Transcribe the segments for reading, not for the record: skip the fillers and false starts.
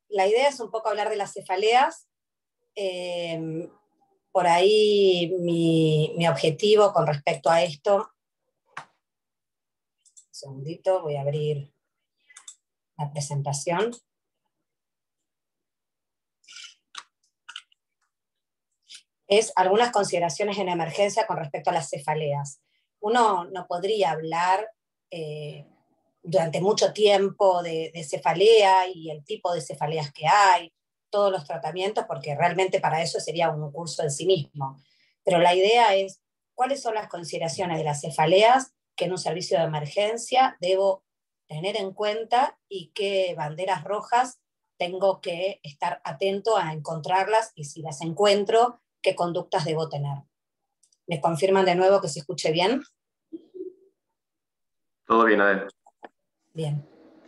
la idea es un poco hablar de las cefaleas. Por ahí mi objetivo con respecto a esto, un segundito, voy a abrir la presentación. Es algunas consideraciones en emergencia con respecto a las cefaleas. Uno no podría hablar durante mucho tiempo de cefalea y el tipo de cefaleas que hay, todos los tratamientos, porque realmente para eso sería un curso en sí mismo. Pero la idea es, ¿cuáles son las consideraciones de las cefaleas que en un servicio de emergencia debo tener en cuenta y qué banderas rojas tengo que estar atento a encontrarlas y si las encuentro, qué conductas debo tener? ¿Me confirman de nuevo que se escuche bien? Todo bien, Adel. Bien.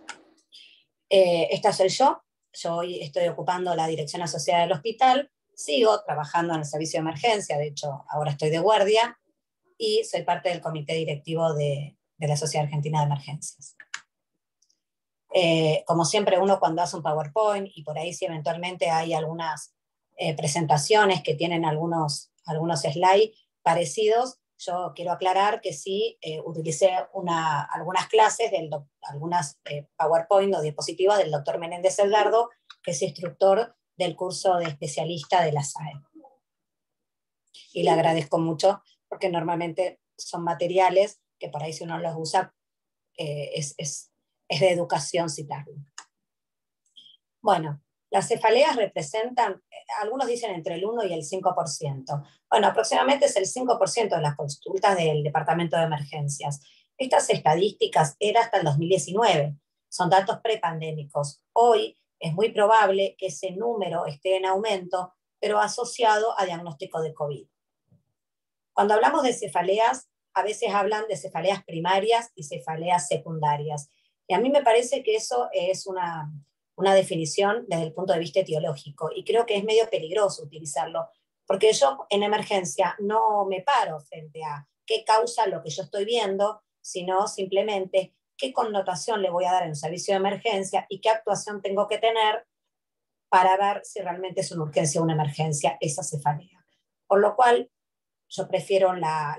Esta soy yo. Yo hoy estoy ocupando la dirección asociada del hospital. Sigo trabajando en el servicio de emergencia. De hecho, ahora estoy de guardia. Y soy parte del comité directivo de la Sociedad Argentina de Emergencias. Como siempre, uno cuando hace un PowerPoint, y por ahí si eventualmente hay algunas presentaciones que tienen algunos slides parecidos, yo quiero aclarar que sí utilicé algunas clases, algunas PowerPoint o diapositivas del doctor Menéndez Edgardo, que es instructor del curso de especialista de la SAE. Y le agradezco mucho, porque normalmente son materiales que por ahí si uno los usa, es de educación citarlo. Bueno, las cefaleas representan, algunos dicen entre el 1 y el 5%. Bueno, aproximadamente es el 5% de las consultas del Departamento de Emergencias. Estas estadísticas eran hasta el 2019, son datos prepandémicos. Hoy es muy probable que ese número esté en aumento, pero asociado a diagnóstico de COVID. Cuando hablamos de cefaleas, a veces hablan de cefaleas primarias y cefaleas secundarias. Y a mí me parece que eso es una definición desde el punto de vista etiológico, y creo que es medio peligroso utilizarlo, porque yo en emergencia no me paro frente a qué causa lo que yo estoy viendo, sino simplemente qué connotación le voy a dar en un servicio de emergencia y qué actuación tengo que tener para ver si realmente es una urgencia o una emergencia esa cefalea. Por lo cual, yo prefiero la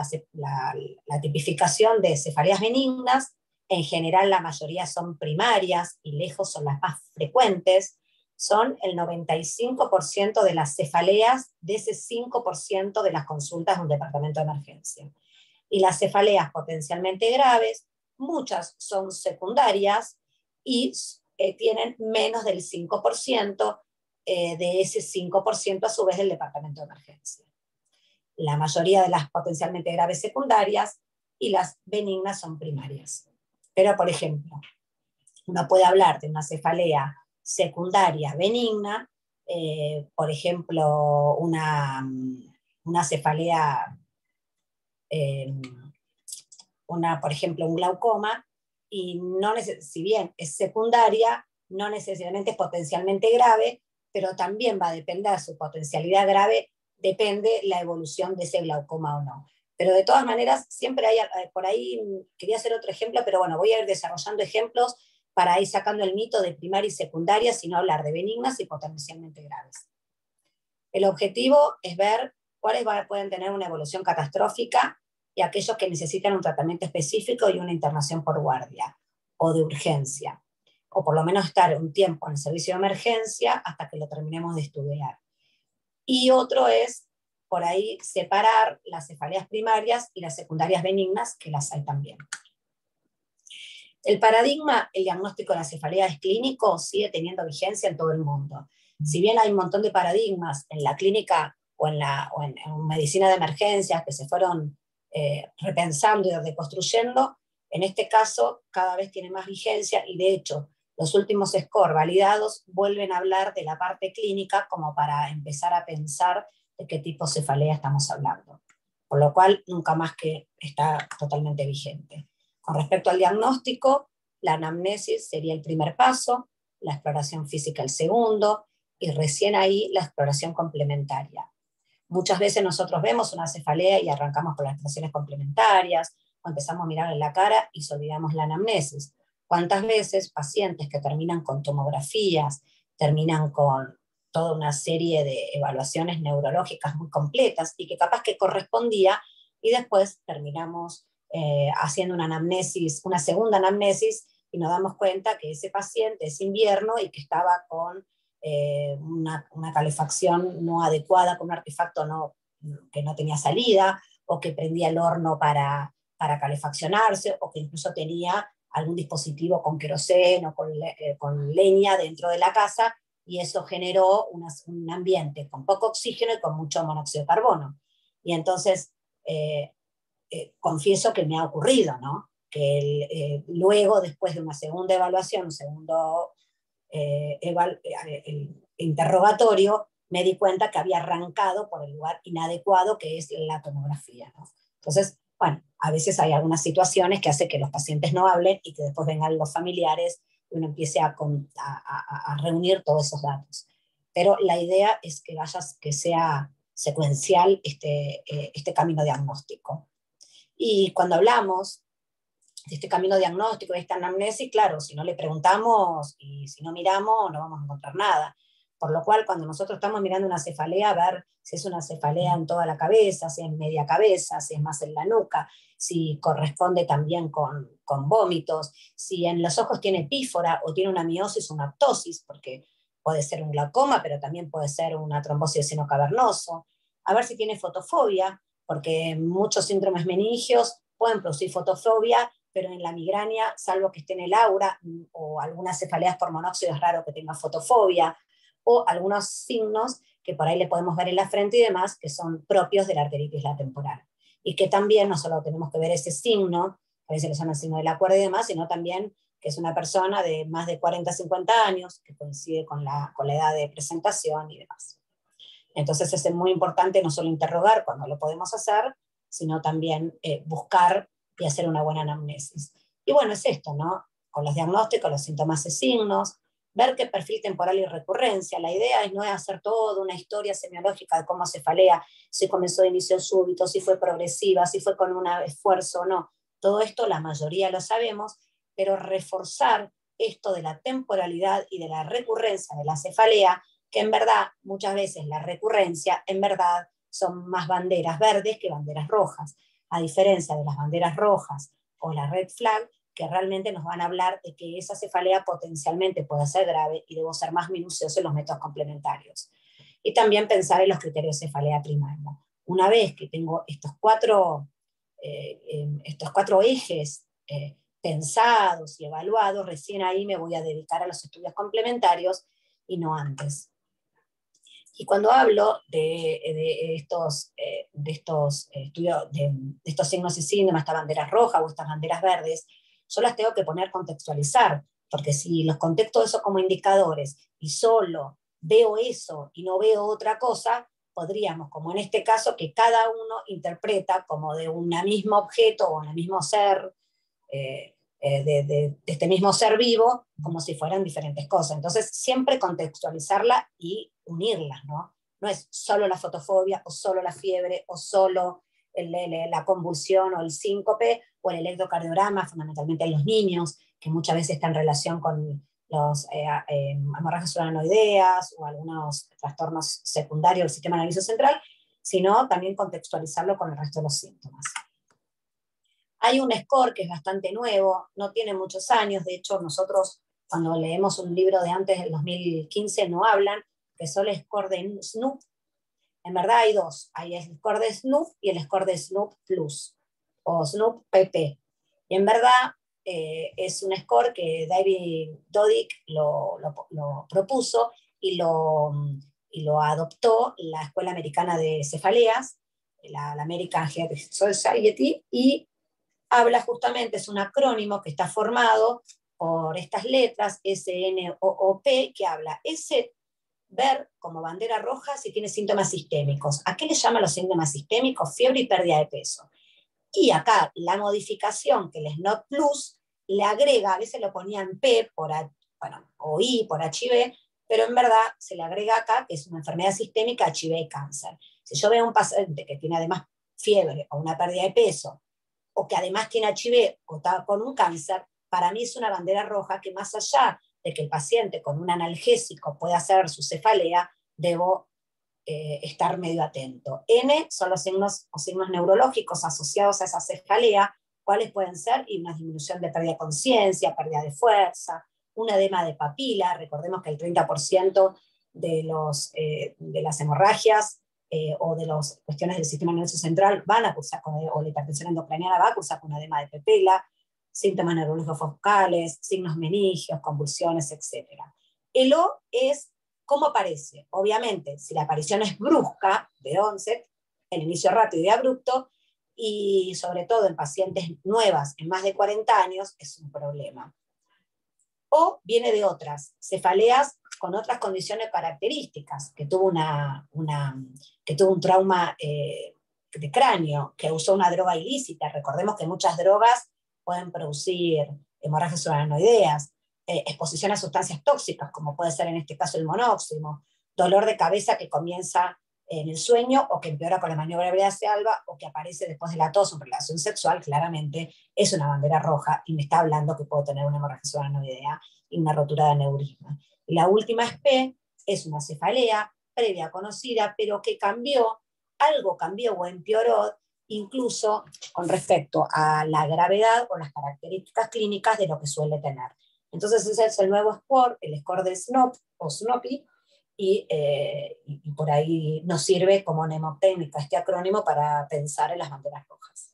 tipificación de cefaleas benignas. En general la mayoría son primarias y lejos son las más frecuentes. Son el 95% de las cefaleas de ese 5% de las consultas de un departamento de emergencia. Y las cefaleas potencialmente graves, muchas son secundarias y tienen menos del 5% de ese 5% a su vez del departamento de emergencia. La mayoría de las potencialmente graves secundarias y las benignas son primarias. Pero, por ejemplo, uno puede hablar de una cefalea secundaria benigna, por ejemplo, una cefalea, por ejemplo, un glaucoma, y no si bien es secundaria, no necesariamente es potencialmente grave, pero también va a depender de su potencialidad grave, depende la evolución de ese glaucoma o no. Pero de todas maneras, siempre hay, por ahí quería hacer otro ejemplo, pero bueno, voy a ir desarrollando ejemplos para ir sacando el mito de primaria y secundaria, sino hablar de benignas y potencialmente graves. El objetivo es ver cuáles pueden tener una evolución catastrófica y aquellos que necesitan un tratamiento específico y una internación por guardia o de urgencia, o por lo menos estar un tiempo en el servicio de emergencia hasta que lo terminemos de estudiar. Y otro es, por ahí, separar las cefaleas primarias y las secundarias benignas, que las hay también. El paradigma, el diagnóstico de la cefalea es clínico, sigue teniendo vigencia en todo el mundo. Si bien hay un montón de paradigmas en la clínica o en medicina de emergencias que se fueron repensando y reconstruyendo, en este caso cada vez tiene más vigencia, y de hecho los últimos scores validados vuelven a hablar de la parte clínica como para empezar a pensar de qué tipo de cefalea estamos hablando. Por lo cual nunca más que está totalmente vigente. Con respecto al diagnóstico, la anamnesis sería el primer paso, la exploración física el segundo, y recién ahí la exploración complementaria. Muchas veces nosotros vemos una cefalea y arrancamos con las exploraciones complementarias, o empezamos a mirar en la cara y olvidamos la anamnesis. ¿Cuántas veces pacientes que terminan con tomografías, terminan con toda una serie de evaluaciones neurológicas muy completas y que capaz que correspondía, y después terminamos haciendo una anamnesis, una segunda anamnesis, y nos damos cuenta que ese paciente es invierno y que estaba con una calefacción no adecuada, con un artefacto que no tenía salida, o que prendía el horno para calefaccionarse, o que incluso tenía algún dispositivo con queroseno, con leña dentro de la casa, y eso generó un ambiente con poco oxígeno y con mucho monóxido de carbono. Y entonces, confieso que me ha ocurrido, ¿no? Que luego, después de una segunda evaluación, un segundo el interrogatorio, me di cuenta que había arrancado por el lugar inadecuado que es la tomografía, ¿no? Entonces, bueno, a veces hay algunas situaciones que hacen que los pacientes no hablen y que después vengan los familiares y uno empiece a reunir todos esos datos. Pero la idea es que sea secuencial este camino diagnóstico. Y cuando hablamos de este camino diagnóstico, de esta anamnesis, claro, si no le preguntamos y si no miramos, no vamos a encontrar nada. Por lo cual, cuando nosotros estamos mirando una cefalea, a ver si es una cefalea en toda la cabeza, si es media cabeza, si es más en la nuca, si corresponde también con vómitos, si en los ojos tiene pífora o tiene una miosis o una ptosis, porque puede ser un glaucoma, pero también puede ser una trombosis de seno cavernoso. A ver si tiene fotofobia, porque muchos síndromes meningios pueden producir fotofobia, pero en la migraña, salvo que esté en el aura, o algunas cefaleas por monóxido, es raro que tenga fotofobia, o algunos signos que por ahí le podemos ver en la frente y demás, que son propios de la arteritis la temporal. Y que también no solo tenemos que ver ese signo, a veces le llaman signo de la cuerda y demás, sino también que es una persona de más de 40, 50 años, que coincide con la edad de presentación y demás. Entonces es muy importante no solo interrogar cuando lo podemos hacer, sino también buscar y hacer una buena anamnesis. Y bueno, es esto, ¿no? Con los diagnósticos, los síntomas y signos, ver qué perfil temporal y recurrencia. La idea no es hacer toda una historia semiológica de cómo cefalea, si comenzó de inicio súbito, si fue progresiva, si fue con un esfuerzo o no. Todo esto la mayoría lo sabemos, pero reforzar esto de la temporalidad y de la recurrencia de la cefalea, que en verdad muchas veces la recurrencia en verdad son más banderas verdes que banderas rojas, a diferencia de las banderas rojas o la red flag, que realmente nos van a hablar de que esa cefalea potencialmente puede ser grave y debo ser más minucioso en los métodos complementarios. Y también pensar en los criterios de cefalea primaria. Una vez que tengo estos cuatro ejes pensados y evaluados, recién ahí me voy a dedicar a los estudios complementarios y no antes. Y cuando hablo de estos estudios, de estos signos y síntomas, estas banderas rojas o estas banderas verdes, yo las tengo que contextualizar, porque si los contextos eso como indicadores y solo veo eso y no veo otra cosa, podríamos, como en este caso, que cada uno interpreta como de un mismo objeto o un mismo ser, de este mismo ser vivo, como si fueran diferentes cosas. Entonces, siempre contextualizarla y unirlas, ¿no? No es solo la fotofobia, o solo la fiebre, o solo la convulsión, o el síncope, o el electrocardiograma, fundamentalmente en los niños, que muchas veces está en relación con los hemorragias uranoideas, o algunos trastornos secundarios del sistema nervioso central, sino también contextualizarlo con el resto de los síntomas. Hay un score que es bastante nuevo, no tiene muchos años, de hecho nosotros cuando leemos un libro de antes del 2015 no hablan, que son el score de Snoop. En verdad hay dos, hay el score de Snoop y el score de Snoop Plus, o Snoop PP. Y en verdad es un score que David Dodick lo propuso y lo adoptó la Escuela Americana de Cefaleas, la American Heart Society, y habla justamente, es un acrónimo que está formado por estas letras, SNOOP, que habla S, ver como bandera roja si tiene síntomas sistémicos. ¿A qué le llaman los síntomas sistémicos? Fiebre y pérdida de peso. Y acá la modificación que el SNOT Plus le agrega, a veces lo ponían P o I por HIV, pero en verdad se le agrega acá que es una enfermedad sistémica, HIV y cáncer. Si yo veo a un paciente que tiene además fiebre o una pérdida de peso, o que además tiene HIV o está con un cáncer, para mí es una bandera roja que más allá de que el paciente con un analgésico pueda hacer su cefalea, debo estar medio atento. N son los signos o signos neurológicos asociados a esa cefalea, cuáles pueden ser, y una disminución de pérdida de conciencia, pérdida de fuerza, un edema de papila. Recordemos que el 30% de las hemorragias o de las cuestiones del sistema nervioso central van a cursar con, o la hipertensión endocraniana va a cursar con un edema de papila, síntomas neurológicos focales, signos meningios, convulsiones, etc. El O es cómo aparece. Obviamente, si la aparición es brusca, de onset, el inicio rápido y abrupto, y sobre todo en pacientes nuevas en más de 40 años, es un problema. O viene de otras cefaleas con otras condiciones características, que tuvo un trauma de cráneo, que usó una droga ilícita. Recordemos que muchas drogas pueden producir hemorragias subaranoideas, exposición a sustancias tóxicas, como puede ser en este caso el monóxido, dolor de cabeza que comienza en el sueño o que empeora con la maniobra de Breda Alba o que aparece después de la tos o relación sexual, claramente es una bandera roja y me está hablando que puedo tener una hemorragia subaranoidea y una rotura de aneurisma. Y la última es P, es una cefalea previa conocida, pero que algo cambió o empeoró, incluso con respecto a la gravedad o las características clínicas de lo que suele tener. Entonces ese es el nuevo score, el score de SNOP o SNOPI, y por ahí nos sirve como mnemotécnica este acrónimo para pensar en las banderas rojas.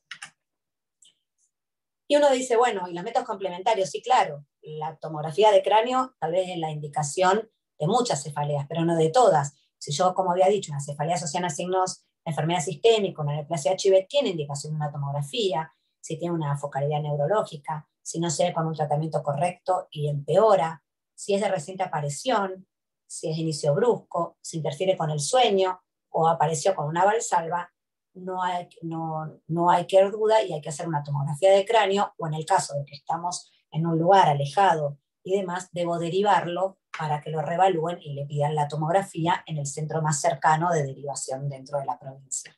Y uno dice, bueno, ¿y los métodos complementarios? Sí, claro, la tomografía de cráneo tal vez es la indicación de muchas cefaleas, pero no de todas. Si yo, como había dicho, una cefalea asociada a signos de enfermedad sistémica, una neoplasia HIV, tiene indicación de una tomografía, si tiene una focalidad neurológica, si no se ve con un tratamiento correcto y empeora, si es de reciente aparición, si es de inicio brusco, si interfiere con el sueño o apareció con una valsalva, no hay que dar duda y hay que hacer una tomografía de cráneo, o en el caso de que estamos en un lugar alejado y demás, debo derivarlo para que lo reevalúen y le pidan la tomografía en el centro más cercano de derivación dentro de la provincia.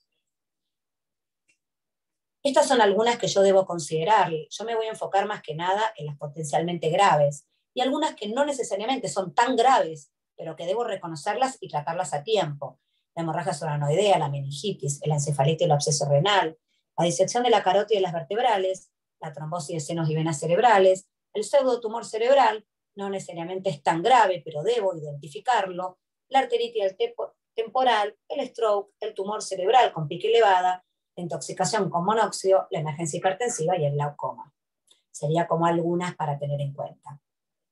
Estas son algunas que yo debo considerar. Yo me voy a enfocar más que nada en las potencialmente graves, y algunas que no necesariamente son tan graves, pero que debo reconocerlas y tratarlas a tiempo. La hemorragia subaranoidea, la meningitis, el encefalitis y el absceso renal, la disección de la carótida y las vertebrales, la trombosis de senos y venas cerebrales, el pseudotumor cerebral, no necesariamente es tan grave, pero debo identificarlo, la arteritis temporal, el stroke, el tumor cerebral con pique elevada, la intoxicación con monóxido, la emergencia hipertensiva y el glaucoma. Sería como algunas para tener en cuenta.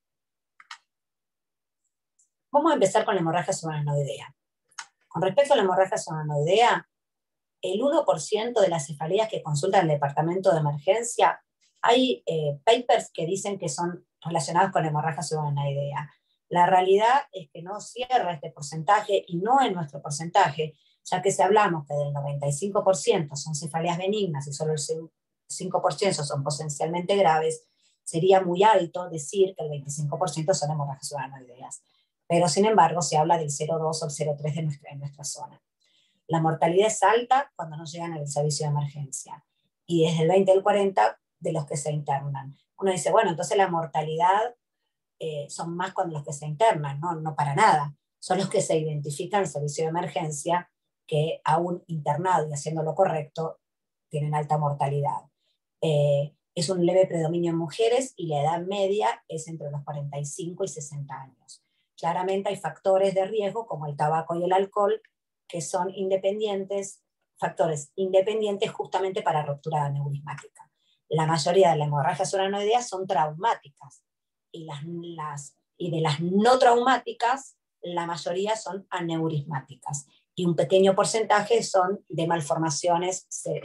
Vamos a empezar con la hemorragia subaranoidea. Con respecto a la hemorragia subaranoidea, el 1% de las cefaleas que consultan el departamento de emergencia, hay papers que dicen que son relacionados con la hemorragia subaranoidea. La realidad es que no cierra este porcentaje y no es nuestro porcentaje, ya que si hablamos que del 95% son cefaleas benignas y solo el 5% son potencialmente graves, sería muy alto decir que el 25% son hemorragias subaranoideas. Pero sin embargo se habla del 0,2 o el 0,3 en nuestra zona. La mortalidad es alta cuando no llegan al servicio de emergencia, y desde el 20 al 40 de los que se internan. Uno dice, bueno, entonces la mortalidad son más cuando los que se internan, no para nada. Son los que se identifican en el servicio de emergencia, que aún internado y haciendo lo correcto, tienen alta mortalidad. Es un leve predominio en mujeres y la edad media es entre los 45 y 60 años. Claramente hay factores de riesgo como el tabaco y el alcohol que son factores independientes justamente para ruptura aneurismática. La mayoría de las hemorragias subaranoideas son traumáticas y de las no traumáticas la mayoría son aneurismáticas y un pequeño porcentaje son de malformaciones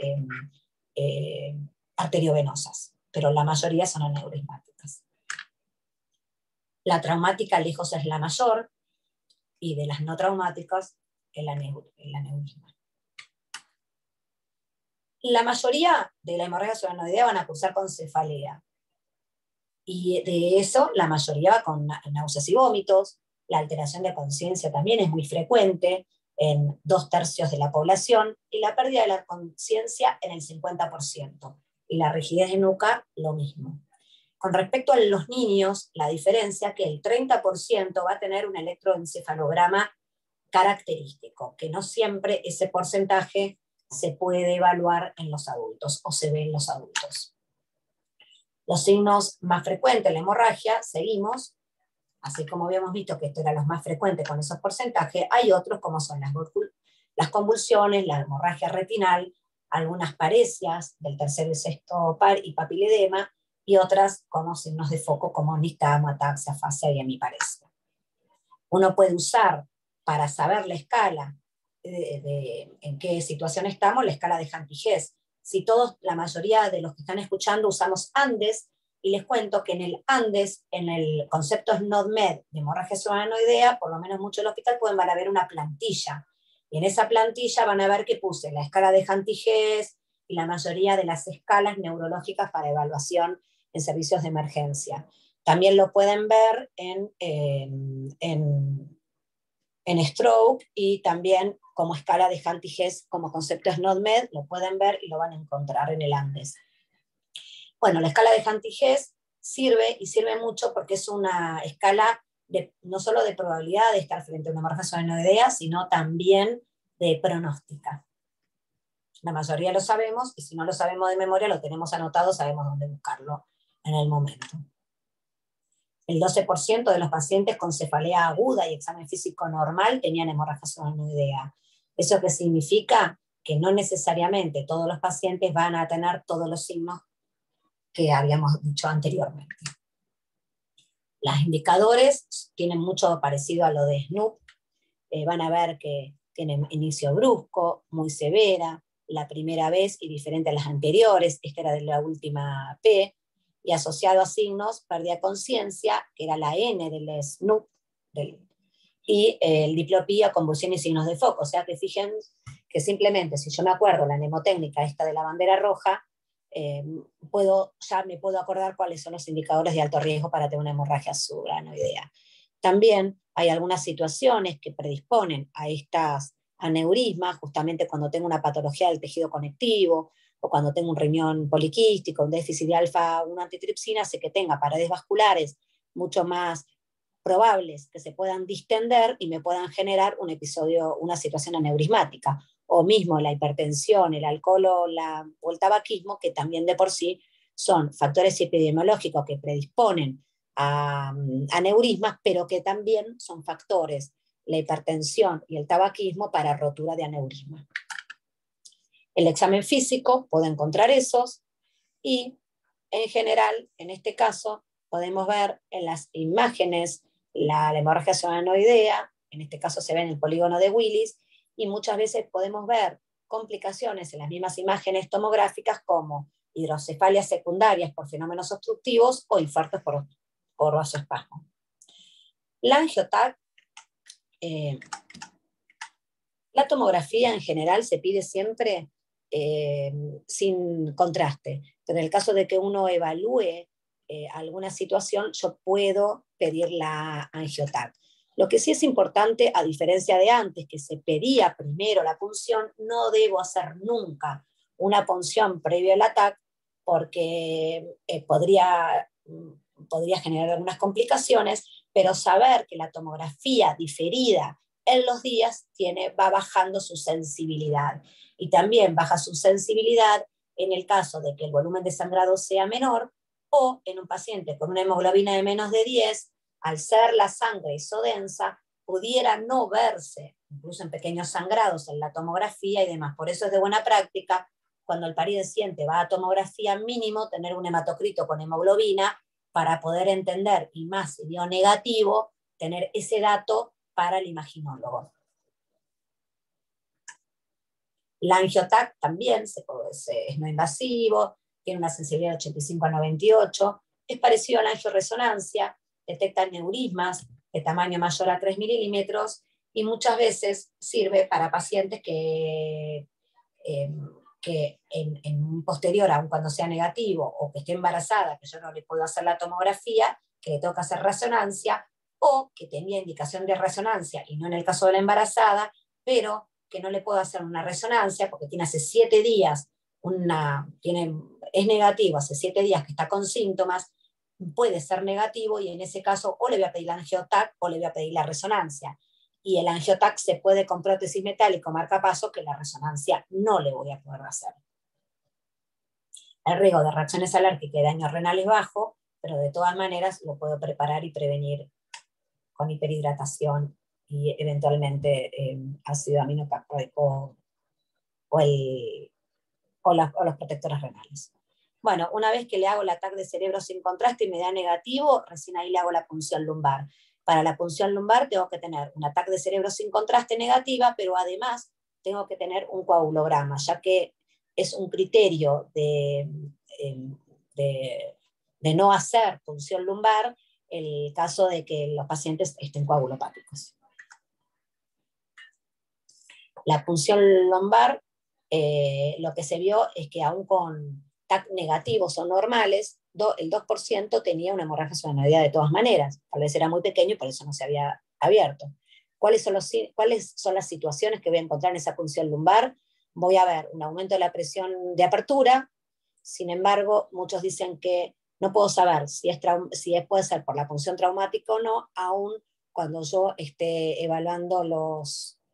arteriovenosas, pero la mayoría son aneurismáticas. La traumática lejos es la mayor, y de las no traumáticas el aneurisma. La mayoría de la hemorragia subaranoidea van a cursar con cefalea, y de eso la mayoría va con náuseas y vómitos. La alteración de conciencia también es muy frecuente en 2/3 de la población, y la pérdida de la conciencia en el 50%, y la rigidez de nuca lo mismo. Con respecto a los niños, la diferencia es que el 30% va a tener un electroencefalograma característico, que no siempre ese porcentaje se puede evaluar en los adultos o se ve en los adultos. Los signos más frecuentes de la hemorragia, seguimos, así como habíamos visto que esto era los más frecuentes con esos porcentajes, hay otros como son las convulsiones, la hemorragia retinal, algunas paresias del tercer y sexto par y papiledema, y otras como signos de foco como nistagmo, ataxia, afasia y hemiparesia. Uno puede usar para saber la escala en qué situación estamos, la escala de Hantigés. Si todos, la mayoría de los que están escuchando usamos Andes, y les cuento que en el Andes, en el concepto SNODMED de hemorragia subarachnoidea, por lo menos mucho del hospital van a ver una plantilla, y en esa plantilla van a ver que puse la escala de Hantigés y la mayoría de las escalas neurológicas para evaluación en servicios de emergencia. También lo pueden ver en stroke, y también como escala de Hantigés, como concepto SNODMED, lo pueden ver y lo van a encontrar en el Andes. Bueno, la escala de Hantigés sirve, y sirve mucho porque es una escala no solo de probabilidad de estar frente a una hemorragia subarachnoidea, sino también de pronóstica. La mayoría lo sabemos, y si no lo sabemos de memoria, lo tenemos anotado, sabemos dónde buscarlo en el momento. El 12% de los pacientes con cefalea aguda y examen físico normal tenían hemorragia subarachnoidea. ¿Eso qué significa? Que no necesariamente todos los pacientes van a tener todos los signos que habíamos dicho anteriormente. Los indicadores tienen mucho parecido a lo de SNOOP. Van a ver que tienen inicio brusco, muy severa, la primera vez y diferente a las anteriores, esta era de la última P, y asociado a signos, pérdida de conciencia, que era la N del SNOOP, y el diplopía, convulsión y signos de foco. O sea que fíjense que simplemente, si yo me acuerdo la mnemotécnica esta de la bandera roja, ya me puedo acordar cuáles son los indicadores de alto riesgo para tener una hemorragia subarachnoidea. También hay algunas situaciones que predisponen a estas aneurismas, justamente cuando tengo una patología del tejido conectivo, o cuando tengo un riñón poliquístico, un déficit de alfa-1 antitripsina, hace que tenga paredes vasculares mucho más probables que se puedan distender y me puedan generar un episodio, una situación aneurismática, o mismo la hipertensión, el alcohol o el tabaquismo, que también de por sí son factores epidemiológicos que predisponen a aneurismas, pero que también son factores, la hipertensión y el tabaquismo, para rotura de aneurisma. El examen físico puede encontrar esos, y en general, en este caso, podemos ver en las imágenes la hemorragia subarachnoidea, en este caso se ve en el polígono de Willis, y muchas veces podemos ver complicaciones en las mismas imágenes tomográficas como hidrocefalias secundarias por fenómenos obstructivos o infartos por vasoespasmo. La angioTAC, la tomografía en general se pide siempre sin contraste, pero en el caso de que uno evalúe alguna situación, yo puedo pedir la angioTAC. Lo que sí es importante, a diferencia de antes, que se pedía primero la punción, no debo hacer nunca una punción previo al TAC, porque podría generar algunas complicaciones, pero saber que la tomografía diferida en los días va bajando su sensibilidad. Y también baja su sensibilidad en el caso de que el volumen de sangrado sea menor, o en un paciente con una hemoglobina de menos de 10, al ser la sangre isodensa, pudiera no verse, incluso en pequeños sangrados en la tomografía y demás. Por eso es de buena práctica, cuando el paciente va a tomografía, mínimo tener un hematocrito con hemoglobina, para poder entender, y más si dio negativo, tener ese dato para el imaginólogo. La angioTAC también es no invasivo, tiene una sensibilidad de 85 a 98, es parecido a la angioresonancia, detecta aneurismas de tamaño mayor a 3 milímetros, y muchas veces sirve para pacientes que en un posterior, aun cuando sea negativo, o que esté embarazada, que yo no le puedo hacer la tomografía, que le tengo que hacer resonancia, o que tenía indicación de resonancia, y no en el caso de la embarazada, pero que no le puedo hacer una resonancia porque tiene hace 7 días, es negativo, hace 7 días que está con síntomas, puede ser negativo y en ese caso o le voy a pedir la angiotac o le voy a pedir la resonancia. Y el angiotac se puede con prótesis metálica o marcapaso, que la resonancia no le voy a poder hacer. El riesgo de reacciones alérgicas y daño renal es bajo, pero de todas maneras lo puedo preparar y prevenir con hiperhidratación y eventualmente ácido aminocaptoico o los protectores renales. Bueno, una vez que le hago el TAC de cerebro sin contraste y me da negativo, recién ahí le hago la punción lumbar. Para la punción lumbar tengo que tener un TAC de cerebro sin contraste negativa, pero además tengo que tener un coagulograma, ya que es un criterio de no hacer punción lumbar el caso de que los pacientes estén coagulopáticos. La punción lumbar, lo que se vio es que aún con TAC negativos o normales, el 2% tenía una hemorragia subaracnoidea de todas maneras. Tal vez era muy pequeño y por eso no se había abierto. ¿Cuáles son las situaciones que voy a encontrar en esa punción lumbar? Voy a ver un aumento de la presión de apertura. Sin embargo, muchos dicen que no puedo saber si puede ser por la punción traumática o no, aún cuando yo esté evaluándolo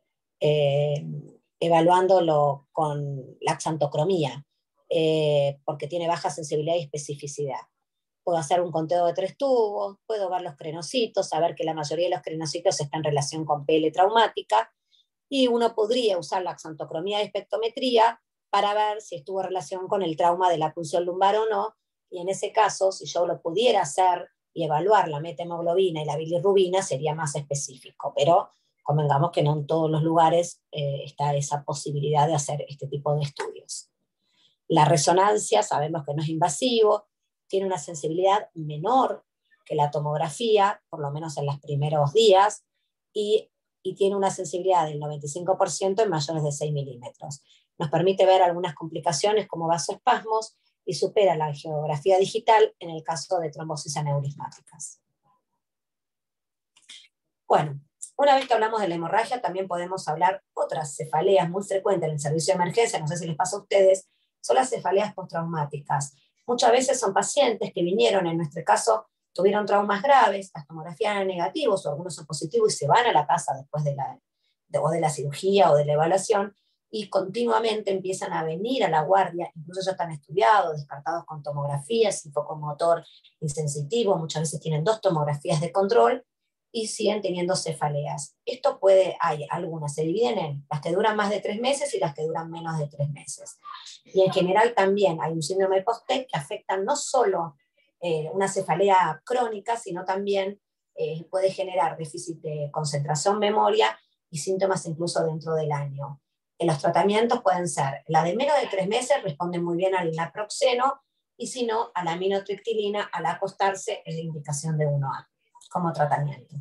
con la xantocromía, porque tiene baja sensibilidad y especificidad. Puedo hacer un conteo de 3 tubos, puedo ver los crenocitos, saber que la mayoría de los crenocitos están en relación con PL traumática, y uno podría usar la xantocromía de espectrometría para ver si estuvo en relación con el trauma de la punción lumbar o no, y en ese caso, si yo lo pudiera hacer y evaluar la metahemoglobina y la bilirrubina, sería más específico, pero convengamos que no en todos los lugares está esa posibilidad de hacer este tipo de estudios. La resonancia sabemos que no es invasivo, tiene una sensibilidad menor que la tomografía, por lo menos en los primeros días, y tiene una sensibilidad del 95% en mayores de 6 milímetros. Nos permite ver algunas complicaciones como vasoespasmos y supera la angiografía digital en el caso de trombosis aneurismáticas. Bueno, una vez que hablamos de la hemorragia, también podemos hablar otras cefaleas muy frecuentes en el servicio de emergencia, no sé si les pasa a ustedes, son las cefaleas postraumáticas. Muchas veces son pacientes que vinieron, en nuestro caso, tuvieron traumas graves, las tomografías eran negativos, o algunos son positivos y se van a la casa después de la cirugía o de la evaluación, y continuamente empiezan a venir a la guardia, incluso ya están estudiados, descartados con tomografías, hipocomotor insensitivo, muchas veces tienen 2 tomografías de control, y siguen teniendo cefaleas. Hay algunas, se dividen en las que duran más de 3 meses y las que duran menos de 3 meses. Y en general también hay un síndrome post-TEC que afecta no solo una cefalea crónica, sino también puede generar déficit de concentración, memoria y síntomas incluso dentro del año. Los tratamientos pueden ser, la de menos de 3 meses responde muy bien al naproxeno, y si no, a la aminotriptilina al acostarse es la indicación de 1A como tratamiento.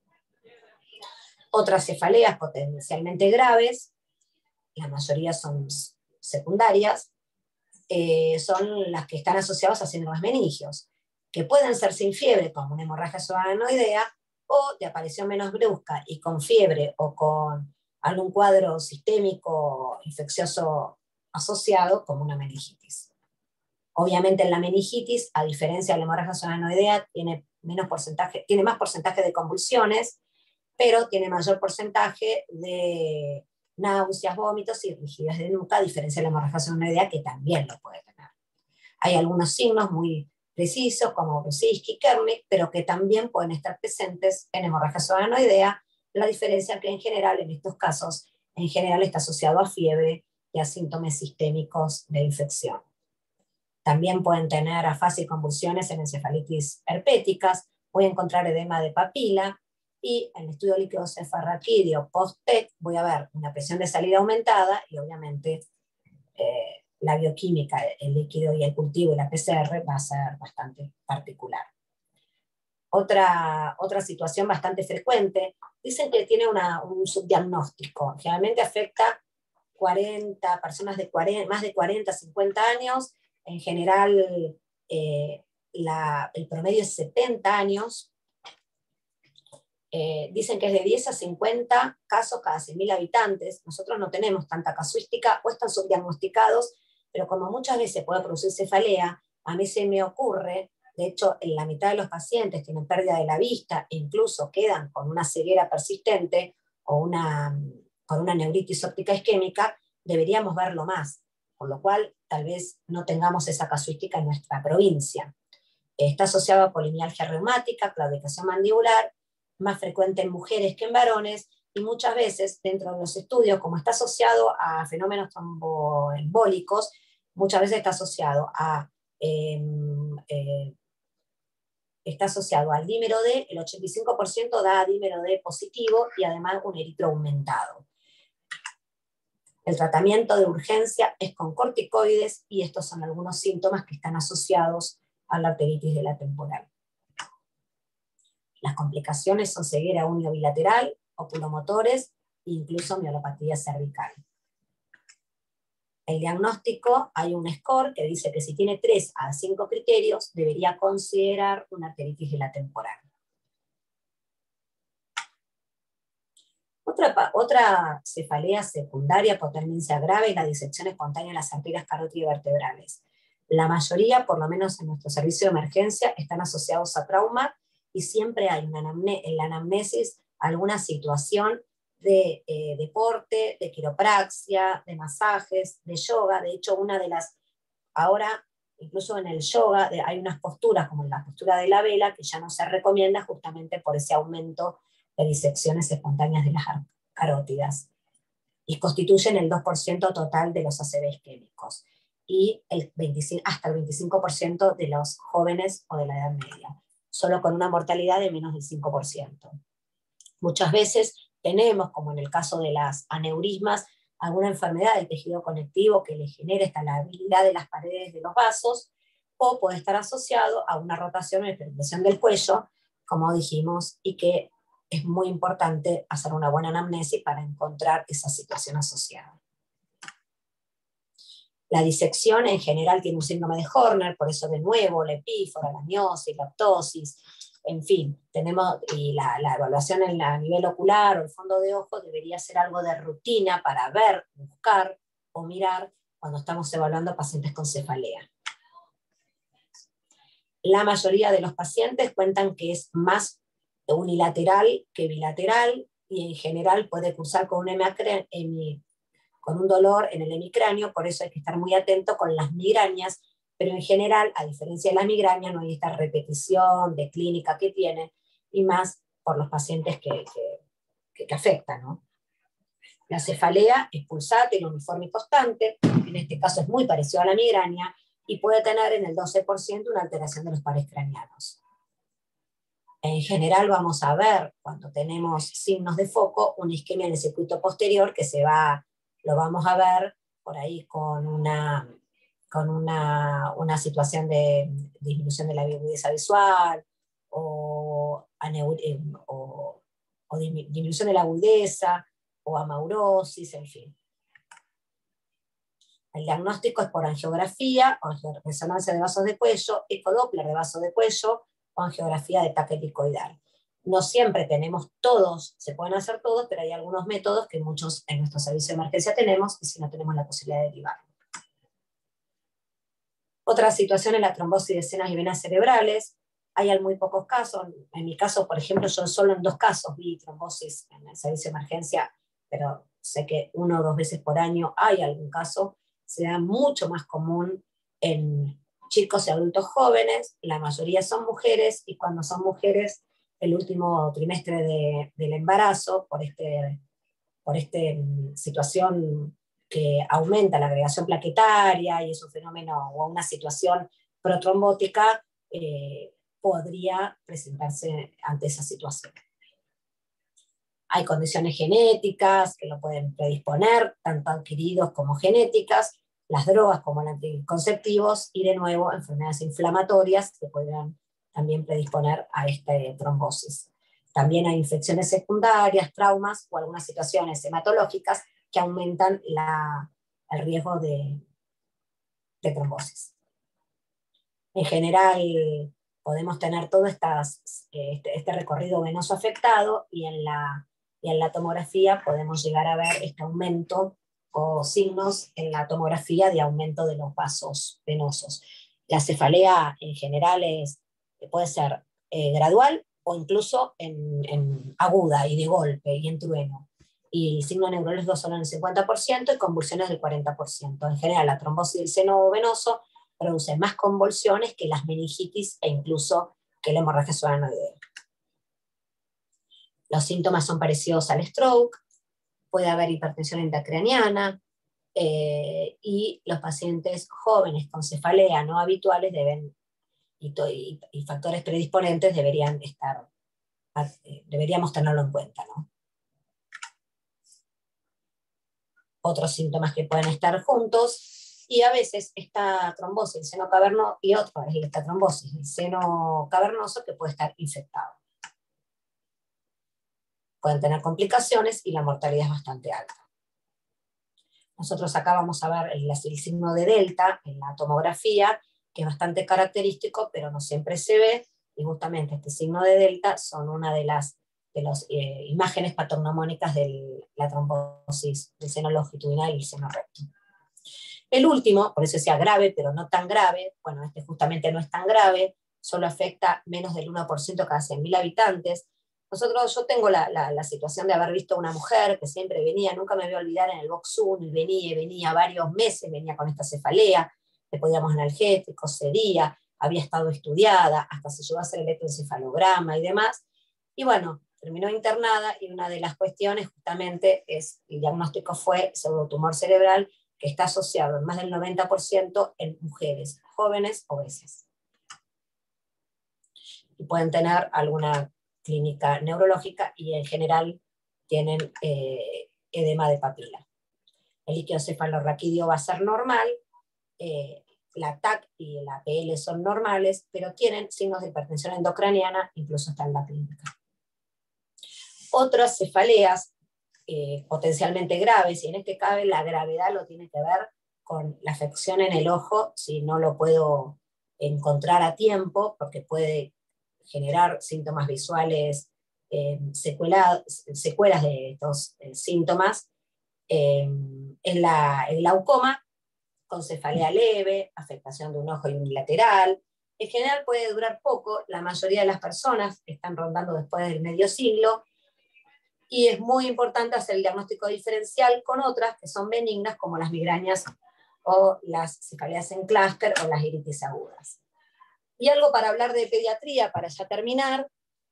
Otras cefaleas potencialmente graves, la mayoría son secundarias, son las que están asociadas a síndromes meningios, que pueden ser sin fiebre, como una hemorragia subaracnoidea, o de aparición menos brusca y con fiebre o con algún cuadro sistémico infeccioso asociado, como una meningitis. Obviamente en la meningitis, a diferencia de la hemorragia subaracnoidea, tiene más porcentaje de convulsiones, pero tiene mayor porcentaje de náuseas, vómitos y rigidez de nuca, a diferencia de la hemorragia subaracnoidea, que también lo puede tener. Hay algunos signos muy precisos, como Brusicki, Kernick, pero que también pueden estar presentes en hemorragia subaracnoidea. La diferencia que en general, en estos casos, en general está asociado a fiebre y a síntomas sistémicos de infección. También pueden tener afasia y convulsiones en encefalitis herpéticas, voy a encontrar edema de papila, y en el estudio líquido cefalorraquídeo post-TEC voy a ver una presión de salida aumentada y obviamente la bioquímica, el líquido y el cultivo y la PCR va a ser bastante particular. Otra situación bastante frecuente, dicen que tiene un subdiagnóstico, generalmente afecta 40 personas de más de 40, 50 años, en general el promedio es 70 años. Dicen que es de 10 a 50 casos cada 100.000 habitantes. Nosotros no tenemos tanta casuística o están subdiagnosticados, pero como muchas veces puede producir cefalea, a mí se me ocurre De hecho, en la mitad de los pacientes tienen pérdida de la vista e incluso quedan con una ceguera persistente o con una neuritis óptica isquémica, deberíamos verlo más, por lo cual tal vez no tengamos esa casuística en nuestra provincia. Está asociado a polimialgia reumática, claudicación mandibular, más frecuente en mujeres que en varones, y muchas veces dentro de los estudios, como está asociado a fenómenos tromboembólicos, muchas veces eh, eh, está asociado al dímero D, el 85% da dímero D positivo y además un eritro aumentado. El tratamiento de urgencia es con corticoides y estos son algunos síntomas que están asociados a la arteritis de la temporal. Las complicaciones son ceguera unio bilateral, oculomotores e incluso mielopatía cervical. El diagnóstico, hay un score que dice que si tiene 3 a 5 criterios, debería considerar una arteritis de la temporal. Otra cefalea secundaria potencia grave es la disección espontánea de las arterias carótido-vertebrales. La mayoría, por lo menos en nuestro servicio de emergencia, están asociados a trauma y siempre hay en la anamnesis alguna situación de deporte, de quiropraxia, de masajes, de yoga. De hecho, ahora, incluso en el yoga, hay unas posturas, como la postura de la vela, que ya no se recomienda justamente por ese aumento de disecciones espontáneas de las carótidas. Y constituyen el 2% total de los ACV isquémicos. Y hasta el 25% de los jóvenes o de la edad media, solo con una mortalidad de menos del 5%. Muchas veces tenemos, como en el caso de las aneurismas, alguna enfermedad del tejido conectivo que le genera esta labilidad de las paredes de los vasos, o puede estar asociado a una rotación o hipertensión del cuello, como dijimos, y que es muy importante hacer una buena anamnesis para encontrar esa situación asociada. La disección en general tiene un síndrome de Horner, por eso de nuevo la epífora, la miosis, la ptosis, en fin, y la evaluación a nivel ocular o el fondo de ojo debería ser algo de rutina para ver, buscar o mirar cuando estamos evaluando pacientes con cefalea. La mayoría de los pacientes cuentan que es más unilateral que bilateral y en general puede cursar con un dolor en el hemicráneo, por eso hay que estar muy atento con las migrañas, pero en general, a diferencia de las migrañas, no hay esta repetición de clínica que tienen, y más por los pacientes que afectan, ¿no? La cefalea es pulsátil, uniforme y constante, en este caso es muy parecido a la migraña, y puede tener en el 12% una alteración de los pares craneanos. En general vamos a ver, cuando tenemos signos de foco, una isquemia en el circuito posterior que lo vamos a ver por ahí con una situación de disminución de la agudeza visual o disminución de la agudeza o amaurosis, en fin. El diagnóstico es por angiografía, o resonancia de vasos de cuello, ecodoppler de vaso de cuello o angiografía de taque helicoidal. No siempre tenemos todos, se pueden hacer todos, pero hay algunos métodos que muchos en nuestro servicio de emergencia tenemos, y si no tenemos la posibilidad de derivarlo. Otra situación es la trombosis de senas y venas cerebrales. Hay muy pocos casos. En mi caso, por ejemplo, yo solo en 2 casos vi trombosis en el servicio de emergencia, pero sé que 1 o 2 veces por año hay algún caso. Se da mucho más común en chicos y adultos jóvenes, la mayoría son mujeres, y cuando son mujeres, el último trimestre del embarazo, por esta situación que aumenta la agregación plaquetaria y es un fenómeno o una situación protrombótica, podría presentarse ante esa situación. Hay condiciones genéticas que lo pueden predisponer, tanto adquiridos como genéticas, las drogas como los anticonceptivos, y de nuevo enfermedades inflamatorias que podrían también predisponer a esta trombosis. También hay infecciones secundarias, traumas o algunas situaciones hematológicas que aumentan el riesgo de trombosis. En general, podemos tener todo este recorrido venoso afectado, y en la tomografía podemos llegar a ver este aumento o signos en la tomografía de aumento de los vasos venosos. La cefalea en general es puede ser gradual o incluso en aguda y de golpe y en trueno. Y signo neurológico solo en el 50% y convulsiones del 40%. En general, la trombosis del seno venoso produce más convulsiones que las meningitis e incluso que la hemorragia subarachnoidea. Los síntomas son parecidos al stroke, puede haber hipertensión intracraniana, y los pacientes jóvenes con cefalea no habituales deben, y factores predisponentes deberíamos tenerlo en cuenta, ¿no? Otros síntomas que pueden estar juntos, y a veces esta trombosis del seno cavernoso, y otra es esta trombosis del seno cavernoso que puede estar infectado. Pueden tener complicaciones y la mortalidad es bastante alta. Nosotros acá vamos a ver el signo de delta en la tomografía, que es bastante característico, pero no siempre se ve, y justamente este signo de delta son una de las imágenes patognomónicas de la trombosis del seno longitudinal y el seno recto. El último, por eso decía grave, pero no tan grave, bueno, este justamente no es tan grave, solo afecta menos del 1% cada 100.000 habitantes. Yo tengo la situación de haber visto a una mujer que siempre venía, nunca me voy a olvidar, en el box 1, y venía varios meses, venía con esta cefalea, le podíamos analgésicos, cedía, había estado estudiada, hasta se llevó a hacer electroencefalograma y demás, y bueno, terminó internada, y una de las cuestiones justamente el diagnóstico fue pseudotumor cerebral, que está asociado en más del 90% en mujeres jóvenes obesas. Y pueden tener alguna clínica neurológica, y en general tienen edema de papila. El líquido cefalorraquídeo va a ser normal, la TAC y la PL son normales, pero tienen signos de hipertensión endocraniana, incluso está en la clínica. Otras cefaleas potencialmente graves, y en este caso la gravedad lo tiene que ver con la afección en el ojo, si no lo puedo encontrar a tiempo, porque puede generar síntomas visuales, secuelas de estos síntomas, el glaucoma, con cefalea leve, afectación de un ojo y unilateral. En general puede durar poco, la mayoría de las personas están rondando después del medio siglo, y es muy importante hacer el diagnóstico diferencial con otras que son benignas, como las migrañas o las cefaleas en clúster o las iritis agudas. Y algo para hablar de pediatría, para ya terminar,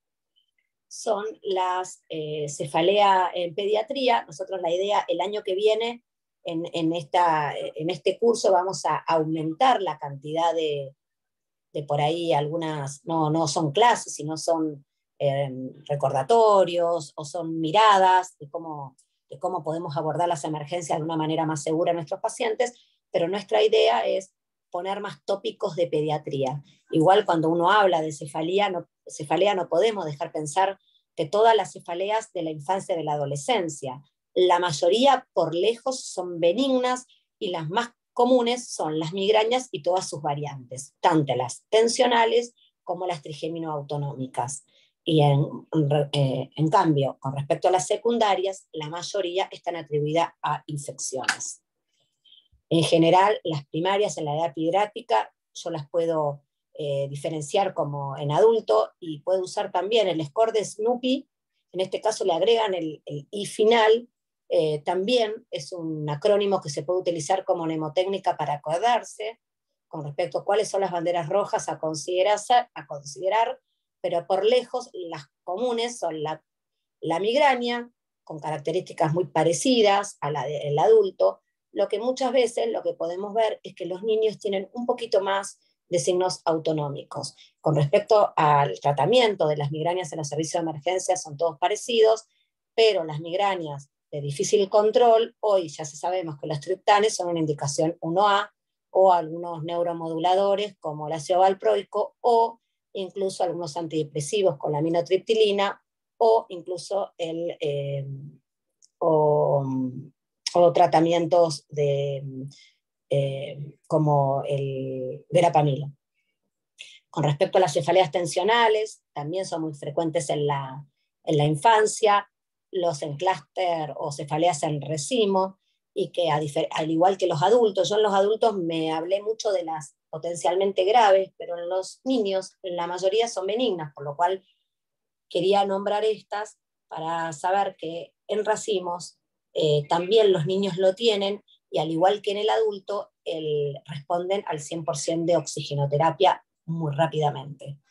son las cefalea en pediatría. Nosotros la idea, el año que viene, en este curso vamos a aumentar la cantidad de por ahí algunas, no son clases, sino son recordatorios, o son miradas de cómo podemos abordar las emergencias de una manera más segura a nuestros pacientes, pero nuestra idea es poner más tópicos de pediatría. Igual cuando uno habla de cefalea no podemos dejar pensar que todas las cefaleas de la infancia y de la adolescencia, la mayoría por lejos son benignas, y las más comunes son las migrañas y todas sus variantes, tanto las tensionales como las trigémino-autonómicas. Y en cambio, con respecto a las secundarias, la mayoría están atribuidas a infecciones. En general, las primarias en la edad pediátrica yo las puedo diferenciar como en adulto, y puedo usar también el score de Snoopy, en este caso le agregan el I final. También es un acrónimo que se puede utilizar como mnemotécnica para acordarse con respecto a cuáles son las banderas rojas a considerar, pero por lejos las comunes son la migraña, con características muy parecidas a la del adulto. Lo que muchas veces lo que podemos ver es que los niños tienen un poquito más de signos autonómicos. Con respecto al tratamiento de las migrañas en los servicios de emergencia son todos parecidos, pero las migrañas de difícil control, hoy ya sabemos que los triptanes son una indicación 1A, o algunos neuromoduladores como el ácido valproico, o incluso algunos antidepresivos con la aminotriptilina, o incluso o tratamientos como el verapamilo. Con respecto a las cefaleas tensionales, también son muy frecuentes en la infancia, los en clúster o cefaleas en racimo, y que al igual que los adultos, yo en los adultos me hablé mucho de las potencialmente graves, pero en los niños la mayoría son benignas, por lo cual quería nombrar estas para saber que en racimos también los niños lo tienen, y al igual que en el adulto, responden al 100% de oxigenoterapia muy rápidamente.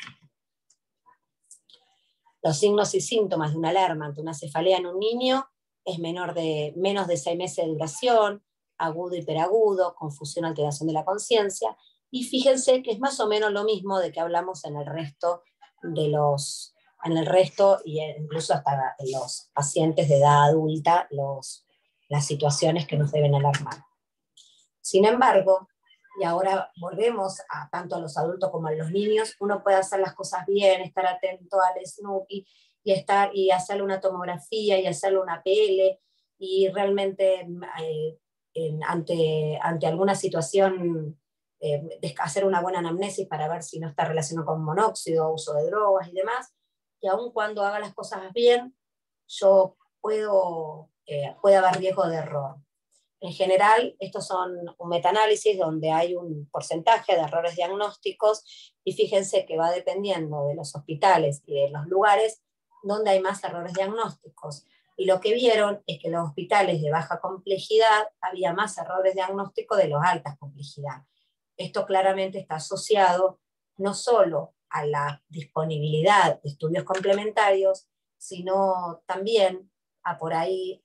Los signos y síntomas de una alarma ante una cefalea en un niño es menos de 6 meses de duración, agudo, hiperagudo, confusión, alteración de la conciencia, y fíjense que es más o menos lo mismo de que hablamos en el resto y incluso hasta en los pacientes de edad adulta, las situaciones que nos deben alarmar. Sin embargo, y ahora volvemos tanto a los adultos como a los niños, uno puede hacer las cosas bien, estar atento al Snoopy y hacerle una tomografía y hacerle una PL, y realmente ante alguna situación hacer una buena anamnesis para ver si no está relacionado con monóxido, uso de drogas y demás, y aun cuando haga las cosas bien, puede haber riesgo de error. En general, estos son un metaanálisis donde hay un porcentaje de errores diagnósticos, y fíjense que va dependiendo de los hospitales y de los lugares donde hay más errores diagnósticos. Y lo que vieron es que en los hospitales de baja complejidad había más errores diagnósticos de los altas complejidad. Esto claramente está asociado no solo a la disponibilidad de estudios complementarios, sino también a por ahí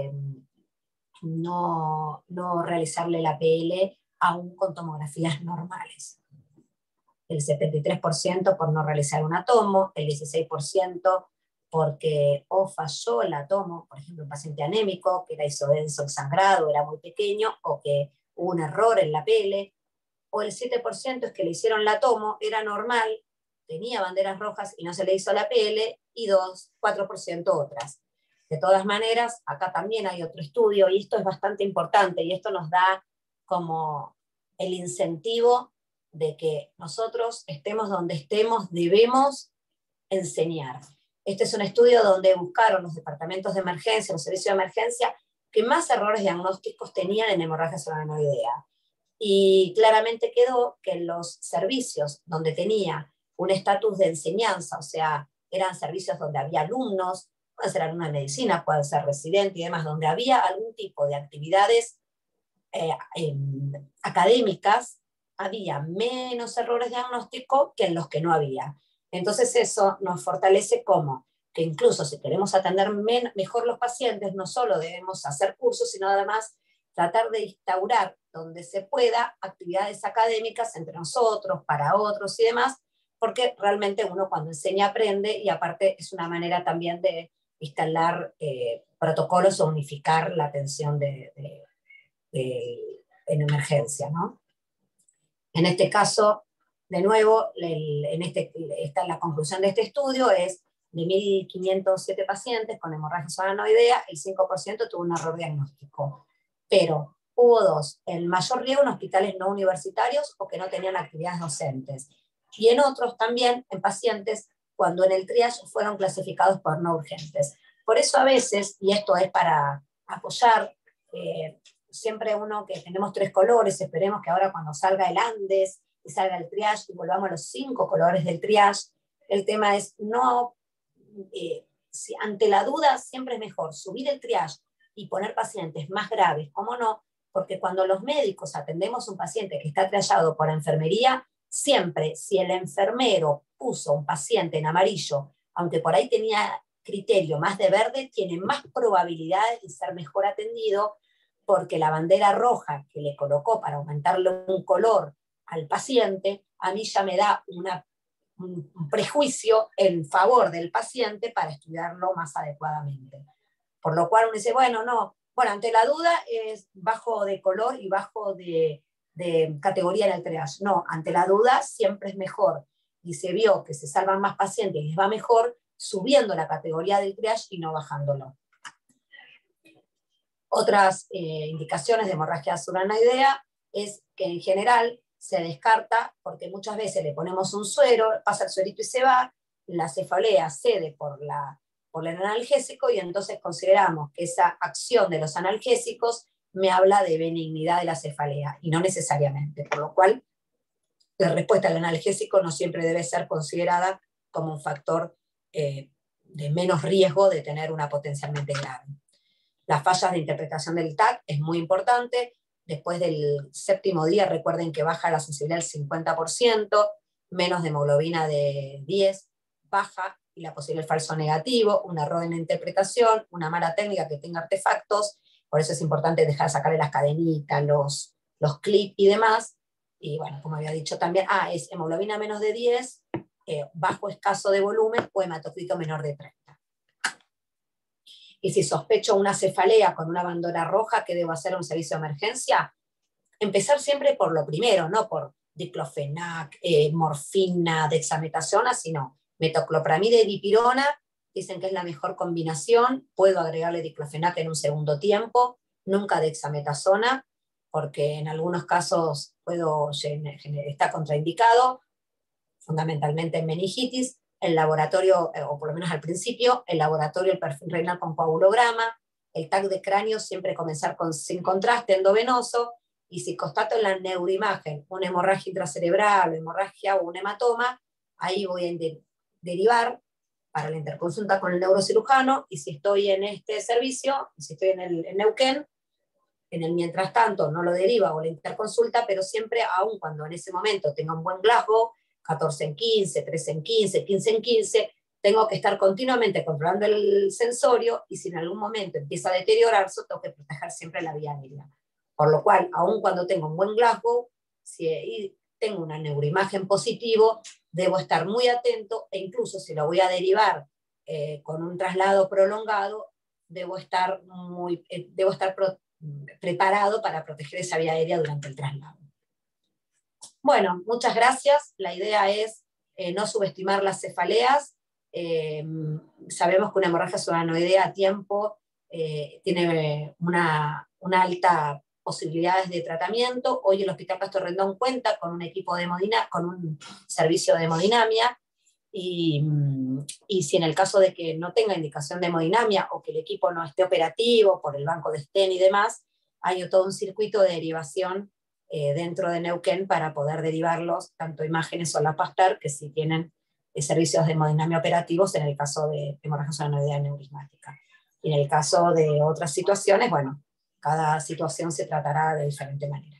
no realizarle la PL aún con tomografías normales. El 73% por no realizar una tomo, el 16% porque o falló la tomo, por ejemplo, un paciente anémico que era isodenso el sangrado, era muy pequeño, o que hubo un error en la PL, o el 7% es que le hicieron la tomo, era normal, tenía banderas rojas y no se le hizo la PL, y 4% otras. De todas maneras, acá también hay otro estudio, y esto es bastante importante, y esto nos da como el incentivo de que nosotros estemos donde estemos, debemos enseñar. Este es un estudio donde buscaron los departamentos de emergencia, los servicios de emergencia, que más errores diagnósticos tenían en hemorragia subaracnoidea. Y claramente quedó que en los servicios donde tenía un estatus de enseñanza, o sea, eran servicios donde había alumnos, puede ser alumno de medicina, puede ser residente y demás, donde había algún tipo de actividades académicas, había menos errores diagnósticos que en los que no había. Entonces eso nos fortalece como que incluso si queremos atender mejor los pacientes, no solo debemos hacer cursos, sino además tratar de instaurar donde se pueda actividades académicas entre nosotros, para otros y demás, porque realmente uno cuando enseña aprende, y aparte es una manera también de instalar protocolos o unificar la atención en emergencia, ¿no? En este caso, de nuevo, la conclusión de este estudio es de 1.507 pacientes con hemorragia subaracnoidea, el 5% tuvo un error diagnóstico. Pero hubo dos, el mayor riesgo en hospitales no universitarios o que no tenían actividades docentes. Y en otros también, en pacientes, cuando en el triage fueron clasificados por no urgentes. Por eso a veces, y esto es para apoyar, siempre uno que tenemos 3 colores, esperemos que ahora cuando salga el Andes y salga el triage y volvamos a los 5 colores del triage, el tema es no, si ante la duda siempre es mejor subir el triage y poner pacientes más graves, ¿cómo no? Porque cuando los médicos atendemos a un paciente que está triagado por enfermería, siempre si el enfermero puso un paciente en amarillo, aunque por ahí tenía criterio más de verde, tiene más probabilidades de ser mejor atendido, porque la bandera roja que le colocó para aumentarle un color al paciente, a mí ya me da un prejuicio en favor del paciente para estudiarlo más adecuadamente. Por lo cual uno dice, bueno, ante la duda es bajo de color y bajo de categoría en el triage. No, ante la duda siempre es mejor, y se vio que se salvan más pacientes y les va mejor subiendo la categoría del triage y no bajándolo. Otras indicaciones de hemorragia subaracnoidea es que en general se descarta porque muchas veces le ponemos un suero, pasa el suerito y se va, la cefalea cede por el analgésico, y entonces consideramos que esa acción de los analgésicos me habla de benignidad de la cefalea, y no necesariamente, por lo cual la respuesta al analgésico no siempre debe ser considerada como un factor de menos riesgo de tener una potencialmente grave. Las fallas de interpretación del TAC es muy importante. Después del 7º día, recuerden que baja la sensibilidad del 50%, menos de hemoglobina de 10, baja, y la posible falso negativo, un error en la interpretación, una mala técnica que tenga artefactos. Por eso es importante dejar de sacarle las cadenitas, los clips y demás. Y bueno, como había dicho también, es hemoglobina menos de 10, bajo escaso de volumen o hematocrito menor de 30. Y si sospecho una cefalea con una bandera roja, ¿qué debo hacer en un servicio de emergencia? Empezar siempre por lo primero, no por diclofenac, morfina, dexametasona, sino metoclopramida y dipirona. Dicen que es la mejor combinación. Puedo agregarle diclofenac en un segundo tiempo, nunca dexametasona, porque en algunos casos está contraindicado, fundamentalmente en meningitis. El laboratorio, o por lo menos al principio, el laboratorio, el perfil renal con coagulograma, el TAC de cráneo, siempre comenzar sin contraste endovenoso, y si constato en la neuroimagen una hemorragia intracerebral, hemorragia o un hematoma, ahí voy a derivar para la interconsulta con el neurocirujano, y si estoy en este servicio, si estoy en Neuquén, en el mientras tanto no lo deriva o la interconsulta, pero siempre, aun cuando en ese momento tenga un buen Glasgow, 14 en 15, 13 en 15, 15 en 15, tengo que estar continuamente controlando el sensorio, y si en algún momento empieza a deteriorarse, tengo que proteger siempre la vía aérea. Por lo cual, aun cuando tengo un buen Glasgow, si tengo una neuroimagen positivo, debo estar muy atento, e incluso si lo voy a derivar con un traslado prolongado, debo estar preparado para proteger esa vía aérea durante el traslado. Bueno, muchas gracias. La idea es no subestimar las cefaleas. Sabemos que una hemorragia subaranoidea a tiempo tiene una alta posibilidades de tratamiento. Hoy el Hospital Castro Rendón cuenta con un equipo de con un servicio de hemodinamia, y si en el caso de que no tenga indicación de hemodinamia o que el equipo no esté operativo por el banco de Sten y demás, hay todo un circuito de derivación dentro de Neuquén para poder derivarlos, tanto imágenes o la Pasteur, que sí tienen servicios de hemodinamia operativos en el caso de hemorragia subaranoidea neurismática. Y en el caso de otras situaciones, bueno, cada situación se tratará de diferente manera.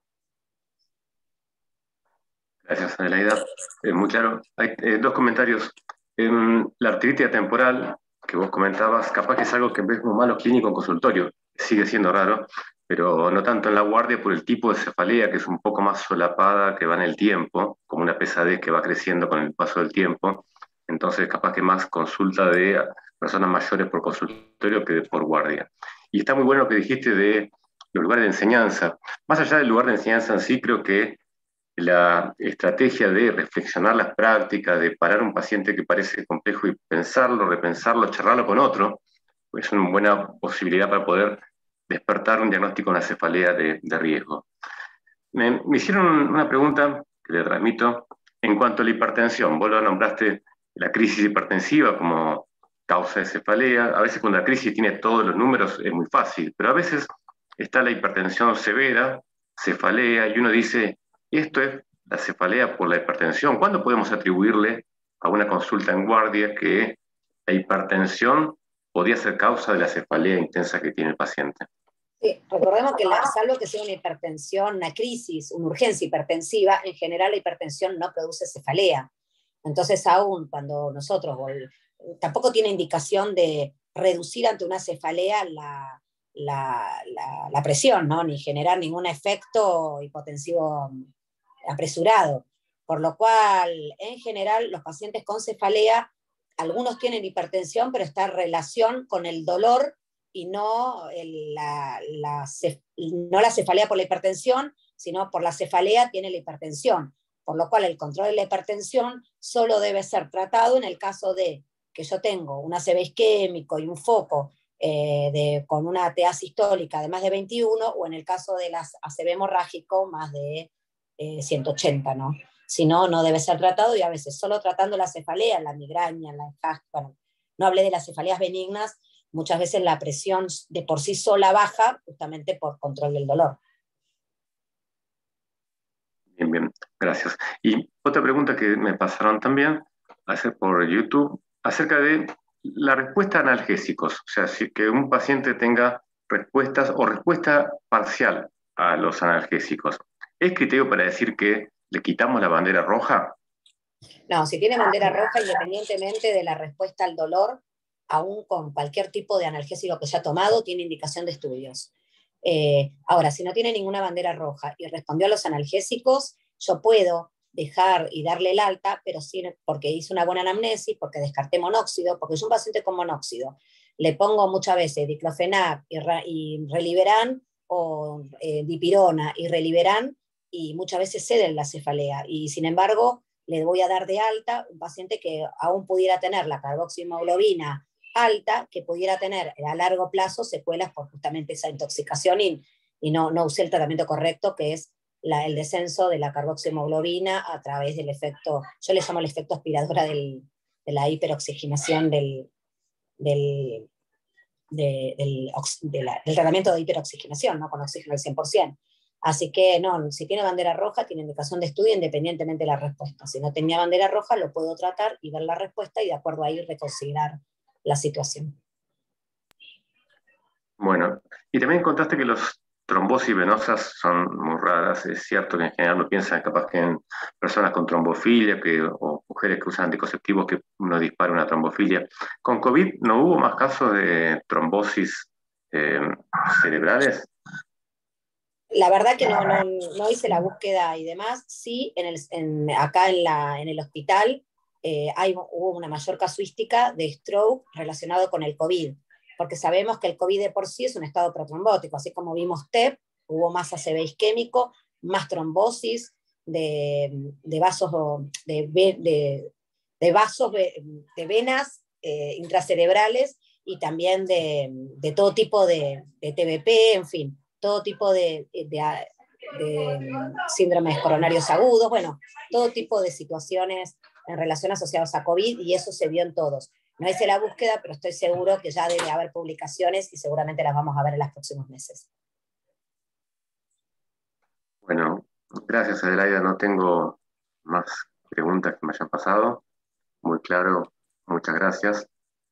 Gracias, Adelaida. Muy claro. Hay dos comentarios. La artritis temporal que vos comentabas, capaz que es algo que ves muy malo clínico en consultorio, sigue siendo raro, pero no tanto en la guardia por el tipo de cefalea, que es un poco más solapada, que va en el tiempo, como una pesadez que va creciendo con el paso del tiempo. Entonces, capaz que más consulta de personas mayores por consultorio que por guardia. Y está muy bueno lo que dijiste de los lugares de enseñanza. Más allá del lugar de enseñanza en sí, creo que la estrategia de reflexionar las prácticas, de parar un paciente que parece complejo y pensarlo, repensarlo, charlarlo con otro, es una buena posibilidad para poder despertar un diagnóstico de una cefalea de riesgo. Me hicieron una pregunta que le transmito en cuanto a la hipertensión. Vos lo nombraste, la crisis hipertensiva como causa de cefalea. A veces cuando la crisis tiene todos los números es muy fácil, pero a veces está la hipertensión severa, cefalea, y uno dice, esto es la cefalea por la hipertensión. ¿Cuándo podemos atribuirle a una consulta en guardia que la hipertensión podría ser causa de la cefalea intensa que tiene el paciente? Sí, recordemos que salvo que sea una hipertensión, una crisis, una urgencia hipertensiva, en general la hipertensión no produce cefalea. Entonces, aún cuando nosotros, tampoco tiene indicación de reducir ante una cefalea la presión, ¿no? Ni generar ningún efecto hipotensivo apresurado. Por lo cual, en general, los pacientes con cefalea, algunos tienen hipertensión, pero está en relación con el dolor y no no la cefalea por la hipertensión, sino por la cefalea tiene la hipertensión. Por lo cual el control de la hipertensión solo debe ser tratado en el caso de que yo tengo un ACV isquémico y un foco con una TA sistólica de más de 21, o en el caso de las ACV hemorrágico más de 180, ¿no? Si no, no debe ser tratado, y a veces solo tratando la cefalea, la migraña, bueno, no hablé de las cefaleas benignas, muchas veces la presión de por sí sola baja justamente por control del dolor. Bien, bien. Gracias. Y otra pregunta que me pasaron también, hacer por YouTube, acerca de la respuesta a analgésicos. O sea, si que un paciente tenga respuestas o respuesta parcial a los analgésicos. ¿Es criterio para decir que le quitamos la bandera roja? No, si tiene bandera roja, independientemente de la respuesta al dolor, aún con cualquier tipo de analgésico que haya tomado, tiene indicación de estudios. Ahora, si no tiene ninguna bandera roja y respondió a los analgésicos, yo puedo dejar y darle el alta, pero sí porque hice una buena anamnesis, porque descarté monóxido, porque es un paciente con monóxido. Le pongo muchas veces diclofenac y Reliberan, o dipirona y Reliberan, y muchas veces ceden la cefalea. Y sin embargo, le voy a dar de alta un paciente que aún pudiera tener la carboxiemoglobina alta, que pudiera tener a largo plazo secuelas por justamente esa intoxicación y no usé el tratamiento correcto, que es el descenso de la carboxiemoglobina a través del efecto, yo le llamo el efecto aspiradora de la hiperoxigenación del, del tratamiento de hiperoxigenación, ¿no? Con oxígeno al 100%. Así que no, si tiene bandera roja, tiene indicación de estudio independientemente de la respuesta. Si no tenía bandera roja, lo puedo tratar y ver la respuesta y de acuerdo a ahí reconsiderar la situación. Bueno, y también contaste que los trombosis venosas son muy raras. Es cierto que en general no piensan capaz que en personas con trombofilia o mujeres que usan anticonceptivos que uno dispara una trombofilia. ¿Con COVID no hubo más casos de trombosis eh, cerebrales? La verdad que no hice la búsqueda y demás. Sí, acá en el hospital hubo una mayor casuística de stroke relacionado con el COVID, porque sabemos que el COVID de por sí es un estado protrombótico, así como vimos TEP, hubo más ACV isquémico, más trombosis de vasos, de vasos de venas intracerebrales y también de todo tipo de TBP, en fin, todo tipo de síndromes coronarios agudos, bueno, todo tipo de situaciones en relación asociadas a COVID y eso se vio en todos. No hice la búsqueda, pero estoy seguro que ya debe haber publicaciones y seguramente las vamos a ver en los próximos meses. Bueno, gracias Adelaida, no tengo más preguntas que me hayan pasado. Muy claro, muchas gracias.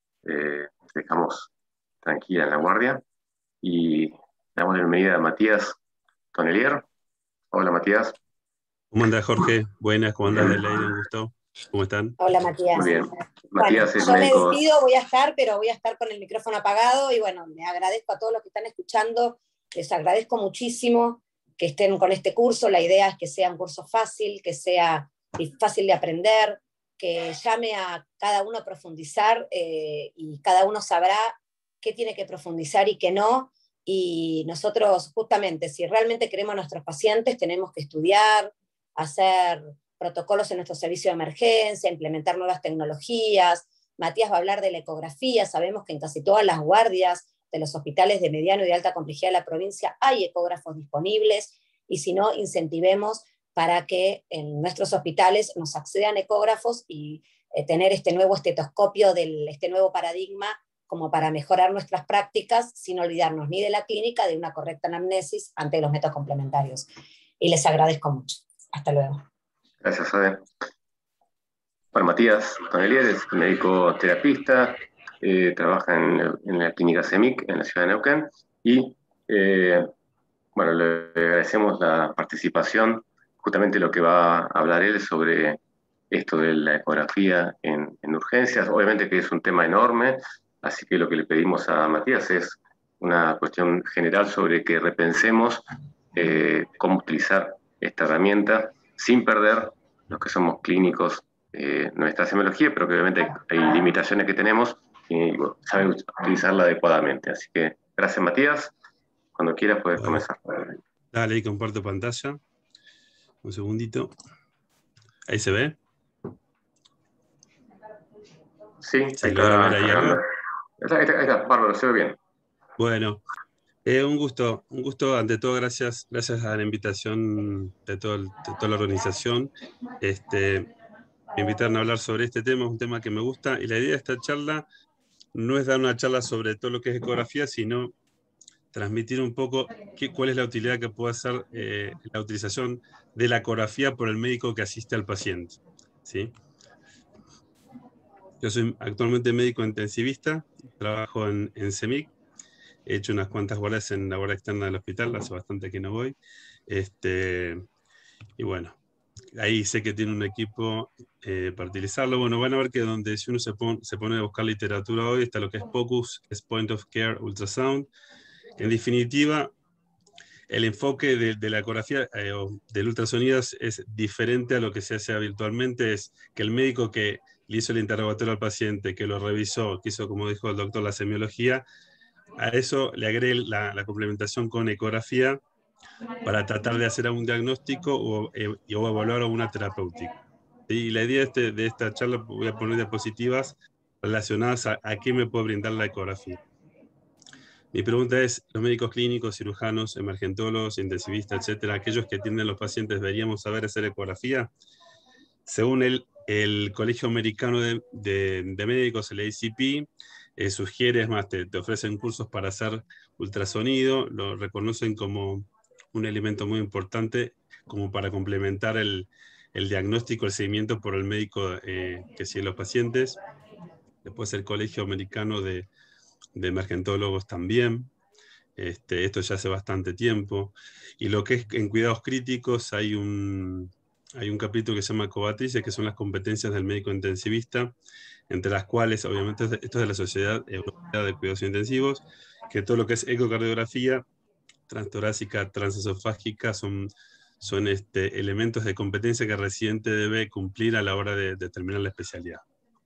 Dejamos tranquila en la guardia y damos la bienvenida a Matías Tonelier. Hola Matías. ¿Cómo andás, Jorge? Buenas, ¿cómo andás, Adelaide? Un gusto. ¿Cómo están? Hola, Matías. Muy bien. Bueno, Matías es yo me médico. despido, voy a estar, pero voy a estar con el micrófono apagado y bueno, me agradezco a todos los que están escuchando, les agradezco muchísimo que estén con este curso, la idea es que sea un curso fácil, que sea fácil de aprender, que llame a cada uno a profundizar y cada uno sabrá qué tiene que profundizar y qué no, y nosotros justamente, si realmente queremos a nuestros pacientes, tenemos que estudiar, hacer protocolos en nuestro servicio de emergencia, implementar nuevas tecnologías. Matías va a hablar de la ecografía, sabemos que en casi todas las guardias de los hospitales de mediano y de alta complejidad de la provincia hay ecógrafos disponibles, y si no, incentivemos para que en nuestros hospitales nos accedan ecógrafos y tener este nuevo estetoscopio, este nuevo paradigma, como para mejorar nuestras prácticas, sin olvidarnos ni de la clínica, de una correcta anamnesis ante los métodos complementarios. Y les agradezco mucho. Hasta luego. Gracias, Ade. Bueno, Matías Tonelier es médico terapista, trabaja en la clínica CEMIC en la ciudad de Neuquén y bueno, le agradecemos la participación. Justamente lo que va a hablar él es sobre esto de la ecografía en urgencias. Obviamente que es un tema enorme, así que lo que le pedimos a Matías es una cuestión general sobre que repensemos cómo utilizar esta herramienta sin perder los que somos clínicos nuestra semiología, pero que obviamente hay limitaciones que tenemos y bueno, saber utilizarla adecuadamente. Así que gracias Matías, cuando quieras puedes comenzar. Dale, ahí comparto pantalla. Un segundito. ¿Ahí se ve? Sí, ahí ¿Se logra ver ahí algo? Ahí está, bárbaro, se ve bien. Bueno, un gusto, ante todo, gracias a la invitación de toda la organización. Me invitaron a hablar sobre este tema, es un tema que me gusta, y la idea de esta charla no es dar una charla sobre todo lo que es ecografía, sino transmitir un poco cuál es la utilidad que puede hacer la utilización de la ecografía por el médico que asiste al paciente, ¿sí? Yo soy actualmente médico intensivista, trabajo en CEMIC, he hecho unas cuantas guardias en la guardia externa del hospital, hace bastante que no voy. Y bueno, ahí sé que tiene un equipo para utilizarlo. Bueno, van a ver que donde si uno se pone a buscar literatura hoy, está lo que es POCUS, es Point of Care Ultrasound. En definitiva, el enfoque de la ecografía o del ultrasonido es diferente a lo que se hace habitualmente. Es que el médico que le hizo el interrogatorio al paciente, que lo revisó, que hizo, como dijo el doctor, la semiología, a eso le agregue la complementación con ecografía para tratar de hacer algún diagnóstico o evaluar alguna terapéutica. Y la idea de esta charla, voy a poner diapositivas relacionadas a qué me puede brindar la ecografía. Mi pregunta es, ¿los médicos clínicos, cirujanos, emergentólogos, intensivistas, etcétera, aquellos que atienden a los pacientes, deberíamos saber hacer ecografía? Según el Colegio Americano de Médicos, el ACP, sugiere, es más, te ofrecen cursos para hacer ultrasonido, lo reconocen como un elemento muy importante como para complementar el diagnóstico, el seguimiento por el médico que sigue los pacientes. Después el Colegio Americano de Emergentólogos también. Esto ya hace bastante tiempo. Y lo que es en cuidados críticos, hay un capítulo que se llama Covatrices, que son las competencias del médico intensivista, entre las cuales, obviamente, esto es de la Sociedad Europea de Cuidados Intensivos, que todo lo que es ecocardiografía, transtorácica, transesofágica, son elementos de competencia que el residente debe cumplir a la hora de determinar la especialidad.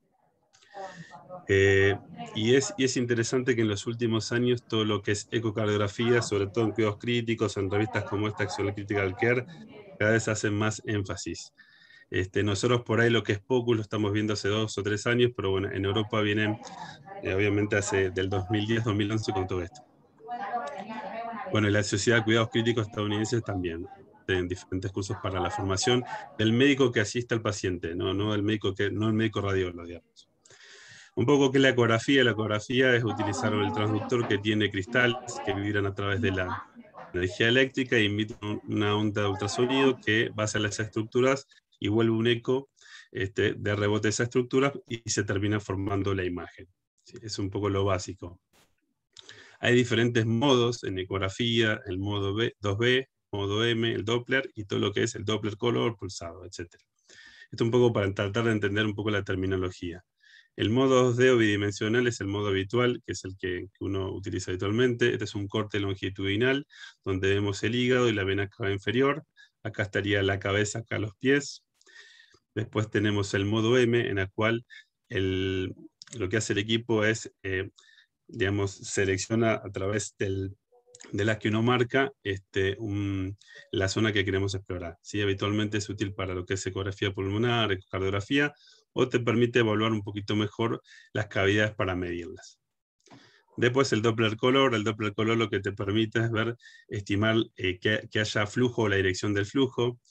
Y es interesante que en los últimos años todo lo que es ecocardiografía, sobre todo en cuidados críticos, en revistas como esta, Axial Critical Care, cada vez hacen más énfasis. Nosotros por ahí lo que es POCUS lo estamos viendo hace 2 o 3 años, pero bueno, en Europa vienen obviamente del 2010-2011 con todo esto. Bueno, y la Sociedad de Cuidados Críticos estadounidenses también, en diferentes cursos para la formación del médico que asiste al paciente, no el médico radiólogo, digamos. Un poco que la ecografía es utilizar el transductor que tiene cristales que vibran a través de la energía eléctrica y emiten una onda de ultrasonido que va hacia las estructuras y vuelve un eco de rebote de esas estructuras y se termina formando la imagen. ¿Sí? Es un poco lo básico. Hay diferentes modos en ecografía, el modo 2B, modo M, el Doppler y todo lo que es el Doppler color, pulsado, etc. Esto un poco para tratar de entender un poco la terminología. El modo 2D o bidimensional es el modo habitual, que es el que uno utiliza habitualmente. Este es un corte longitudinal, donde vemos el hígado y la vena cava inferior. Acá estaría la cabeza, acá los pies. Después tenemos el modo M, en el cual lo que hace el equipo es, digamos, selecciona a través de las que uno marca la zona que queremos explorar. ¿Sí? Habitualmente es útil para lo que es ecografía pulmonar, ecocardiografía, o te permite evaluar un poquito mejor las cavidades para medirlas. Después el Doppler color lo que te permite es estimar que haya flujo o la dirección del flujo.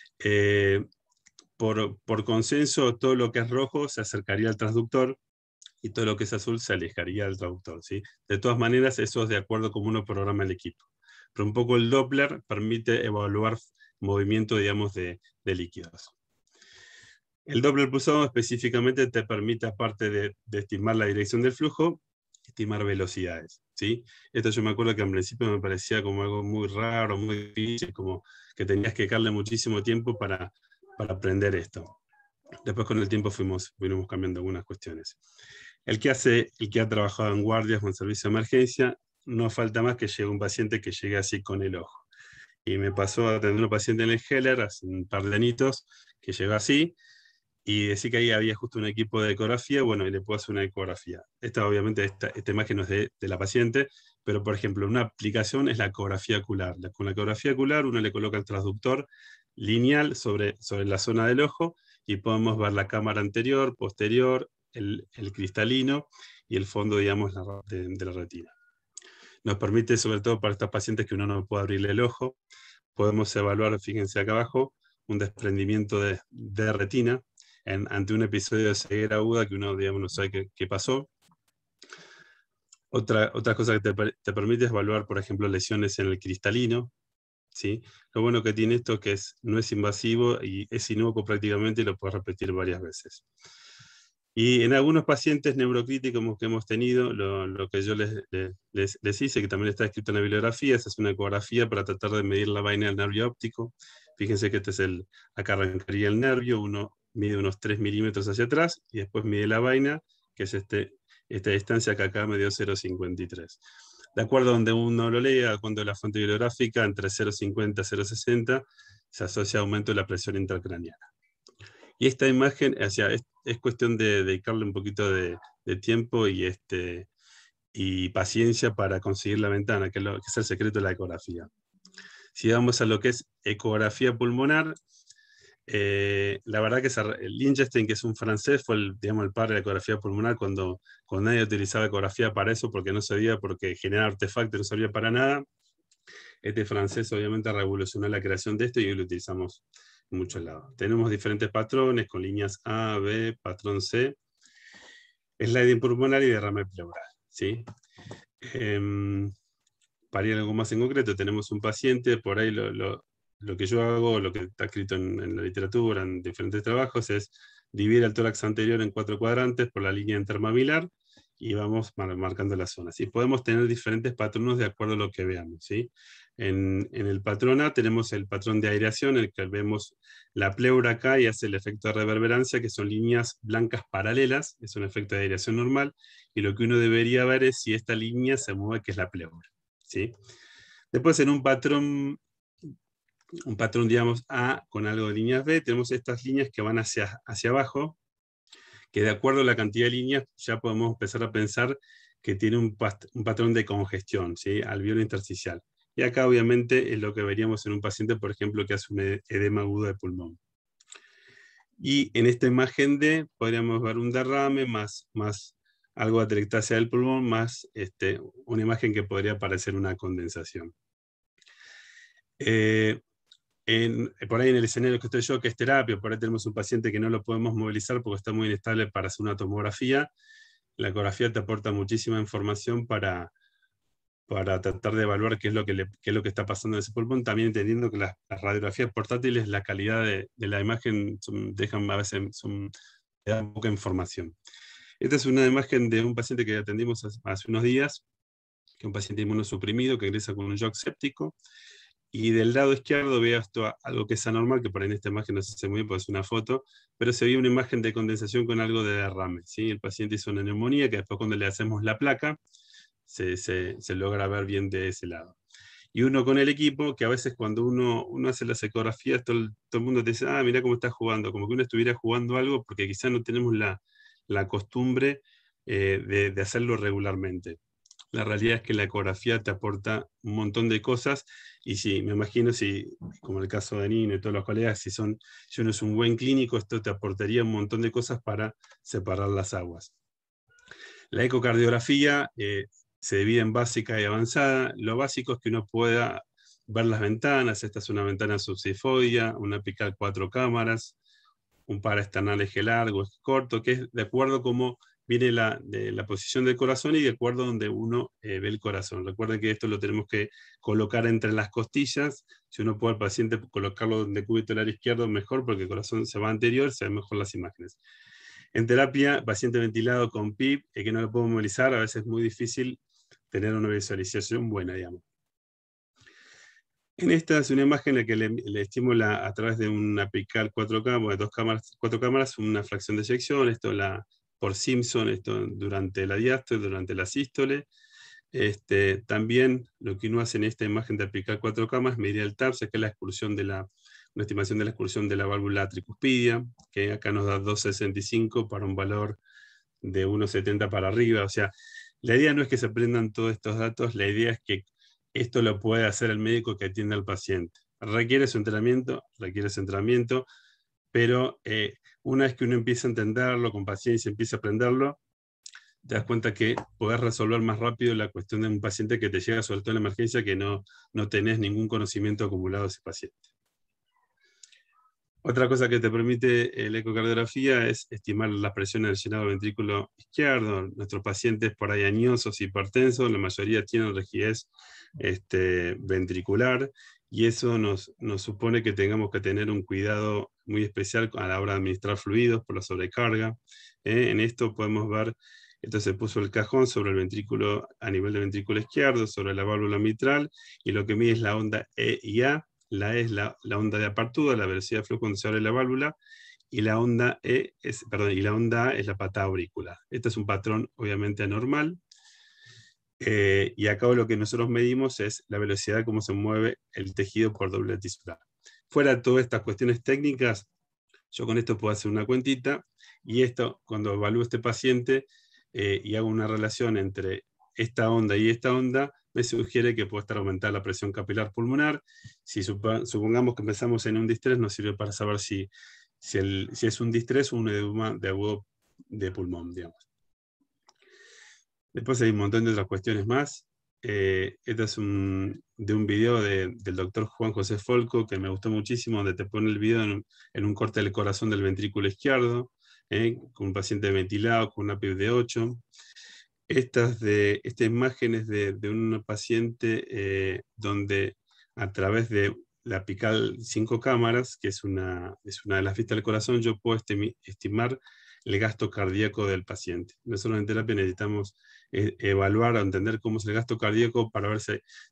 Por consenso, todo lo que es rojo se acercaría al transductor y todo lo que es azul se alejaría del traductor, ¿sí? De todas maneras, eso es de acuerdo a cómo uno programa el equipo. Pero un poco el Doppler permite evaluar movimiento, digamos, de líquidos. El Doppler pulsado específicamente te permite, aparte de estimar la dirección del flujo, estimar velocidades, ¿sí? Esto yo me acuerdo que al principio me parecía como algo muy raro, muy difícil, como que tenías que darle muchísimo tiempo para aprender esto. Después con el tiempo fuimos cambiando algunas cuestiones. El que ha trabajado en guardias o en servicio de emergencia, no falta más que llegue un paciente que llegue así con el ojo. Y me pasó a atender a un paciente en el Heller hace un par de añitos que llegó así, y decía que ahí había justo un equipo de ecografía, bueno, y le puedo hacer una ecografía. Obviamente, esta imagen no es de la paciente, pero por ejemplo, una aplicación es la ecografía ocular. Con la ecografía ocular uno le coloca el transductor lineal sobre la zona del ojo, y podemos ver la cámara anterior, posterior, el cristalino y el fondo, digamos, de la retina. Nos permite, sobre todo para estos pacientes que uno no puede abrirle el ojo, podemos evaluar, fíjense acá abajo, un desprendimiento de retina ante un episodio de ceguera aguda que uno, digamos, no sabe qué pasó. Otra cosa que te permite es evaluar, por ejemplo, lesiones en el cristalino, ¿sí? Lo bueno que tiene esto es que no es invasivo y es inocuo prácticamente y lo puedes repetir varias veces. Y en algunos pacientes neurocríticos que hemos tenido, lo que yo les hice, que también está escrito en la bibliografía, es una ecografía para tratar de medir la vaina del nervio óptico. Fíjense que acá arrancaría el nervio, uno mide unos 3 milímetros hacia atrás y después mide la vaina, que es esta distancia que acá me dio 0,53. De acuerdo a donde uno lo lea, cuando la fuente bibliográfica, entre 0,50 y 0,60, se asocia a aumento de la presión intracraneana. Y esta imagen, o sea, es cuestión de dedicarle un poquito de tiempo y paciencia para conseguir la ventana, que es el secreto de la ecografía. Si vamos a lo que es ecografía pulmonar, la verdad que Lichtenstein, que es un francés, fue el padre de la ecografía pulmonar cuando nadie utilizaba ecografía para eso, porque no servía, porque generar artefactos no servía para nada. Este francés obviamente revolucionó la creación de esto y hoy lo utilizamos en muchos lados. Tenemos diferentes patrones con líneas A, B, patrón C, sliding pulmonar y derrame pleural, ¿sí? Para ir a algo más en concreto, tenemos un paciente, por ahí lo que yo hago, lo que está escrito en la literatura, en diferentes trabajos, es dividir el tórax anterior en 4 cuadrantes por la línea intermabilar y vamos marcando las zonas. Y podemos tener diferentes patrones de acuerdo a lo que veamos, ¿sí? En el patrón A tenemos el patrón de aireación, en el que vemos la pleura acá y hace el efecto de reverberancia, que son líneas blancas paralelas, es un efecto de aireación normal, y lo que uno debería ver es si esta línea se mueve, que es la pleura, ¿sí? Después en un patrón, digamos, A con algo de líneas B, tenemos estas líneas que van hacia abajo, que de acuerdo a la cantidad de líneas ya podemos empezar a pensar que tiene un patrón de congestión, ¿sí? Alveolo intersticial. Y acá obviamente es lo que veríamos en un paciente, por ejemplo, que hace un edema agudo de pulmón. Y en esta imagen D podríamos ver un derrame más algo de atelectasia del pulmón, más una imagen que podría parecer una condensación. Por ahí en el escenario que estoy yo, que es terapia, por ahí tenemos un paciente que no lo podemos movilizar porque está muy inestable para hacer una tomografía. La ecografía te aporta muchísima información para tratar de evaluar qué es lo que está pasando en ese pulmón, también entendiendo que las radiografías portátiles, la calidad de la imagen dejan a veces dan poca información. Esta es una imagen de un paciente que atendimos hace unos días, que es un paciente inmunosuprimido que ingresa con un shock séptico, y del lado izquierdo veo esto, algo que es anormal, que por ahí en esta imagen no se hace muy bien porque es una foto, pero se ve una imagen de condensación con algo de derrame, ¿sí? El paciente hizo una neumonía, que después cuando le hacemos la placa, se logra ver bien de ese lado. Y uno con el equipo, que a veces cuando uno hace las ecografías, todo el mundo te dice, ah, mira cómo está jugando, como que uno estuviera jugando algo, porque quizás no tenemos la costumbre de hacerlo regularmente. La realidad es que la ecografía te aporta un montón de cosas, y sí, me imagino, como el caso de Nino y todos los colegas, si uno es un buen clínico, esto te aportaría un montón de cosas para separar las aguas. La ecocardiografía se divide en básica y avanzada. Lo básico es que uno pueda ver las ventanas. Esta es una ventana subsifoidea, una apical 4 cámaras, un paraesternal eje largo, eje corto, que es de acuerdo a cómo viene de la posición del corazón y de acuerdo a donde uno ve el corazón. Recuerden que esto lo tenemos que colocar entre las costillas. Si uno puede al paciente colocarlo donde cúbito del área izquierdo, mejor, porque el corazón se va anterior, se ven mejor las imágenes. En terapia, paciente ventilado con PIP, que no lo puedo movilizar, a veces es muy difícil tener una visualización buena, digamos. En esta es una imagen en la que le estimula a través de una apical 4 cámaras, una fracción de eyección, esto por Simpson, esto durante la diástole, durante la sístole. También lo que uno hace en esta imagen de apical 4 cámaras es medir el TAPS, que es la excursión una estimación de la excursión de la válvula tricuspidia, que acá nos da 2,65 para un valor de 1,70 para arriba. O sea, la idea no es que se aprendan todos estos datos, la idea es que esto lo puede hacer el médico que atiende al paciente. Requiere su entrenamiento, pero una vez que uno empieza a entenderlo con paciencia, empieza a aprenderlo, te das cuenta que podés resolver más rápido la cuestión de un paciente que te llega sobre todo en la emergencia, que no tenés ningún conocimiento acumulado de ese paciente. Otra cosa que te permite la ecocardiografía es estimar la presión en el llenado del ventrículo izquierdo. Nuestros pacientes por ahí añosos, hipertensos, la mayoría tienen rigidez ventricular, y eso nos supone que tengamos que tener un cuidado muy especial a la hora de administrar fluidos por la sobrecarga. En esto podemos ver, esto se puso el cajón sobre el ventrículo, a nivel del ventrículo izquierdo, sobre la válvula mitral, y lo que mide es la onda E y A. La E es la onda de apertura, la velocidad de flujo cuando se abre la válvula, y la onda y la onda A es la patada auricular. Este es un patrón obviamente anormal. Y acá lo que nosotros medimos es la velocidad de cómo se mueve el tejido por doble tisular. Fuera de todas estas cuestiones técnicas, yo con esto puedo hacer una cuentita, y esto, cuando evalúo a este paciente y hago una relación entre esta onda y esta onda, me sugiere que puede estar aumentada la presión capilar pulmonar. Si supongamos que empezamos en un distrés, nos sirve para saber si es un distrés o un edema de agudo de pulmón, digamos. Después hay un montón de otras cuestiones más. Este es de un video del doctor Juan José Folco, que me gustó muchísimo, donde te pone el video en un corte del corazón del ventrículo izquierdo, con un paciente ventilado, con una PIB de 8. Estas imágenes de un paciente donde a través de la apical 5 cámaras, que es una de las vistas del corazón, yo puedo estimar el gasto cardíaco del paciente. Nosotros en terapia necesitamos evaluar o entender cómo es el gasto cardíaco para ver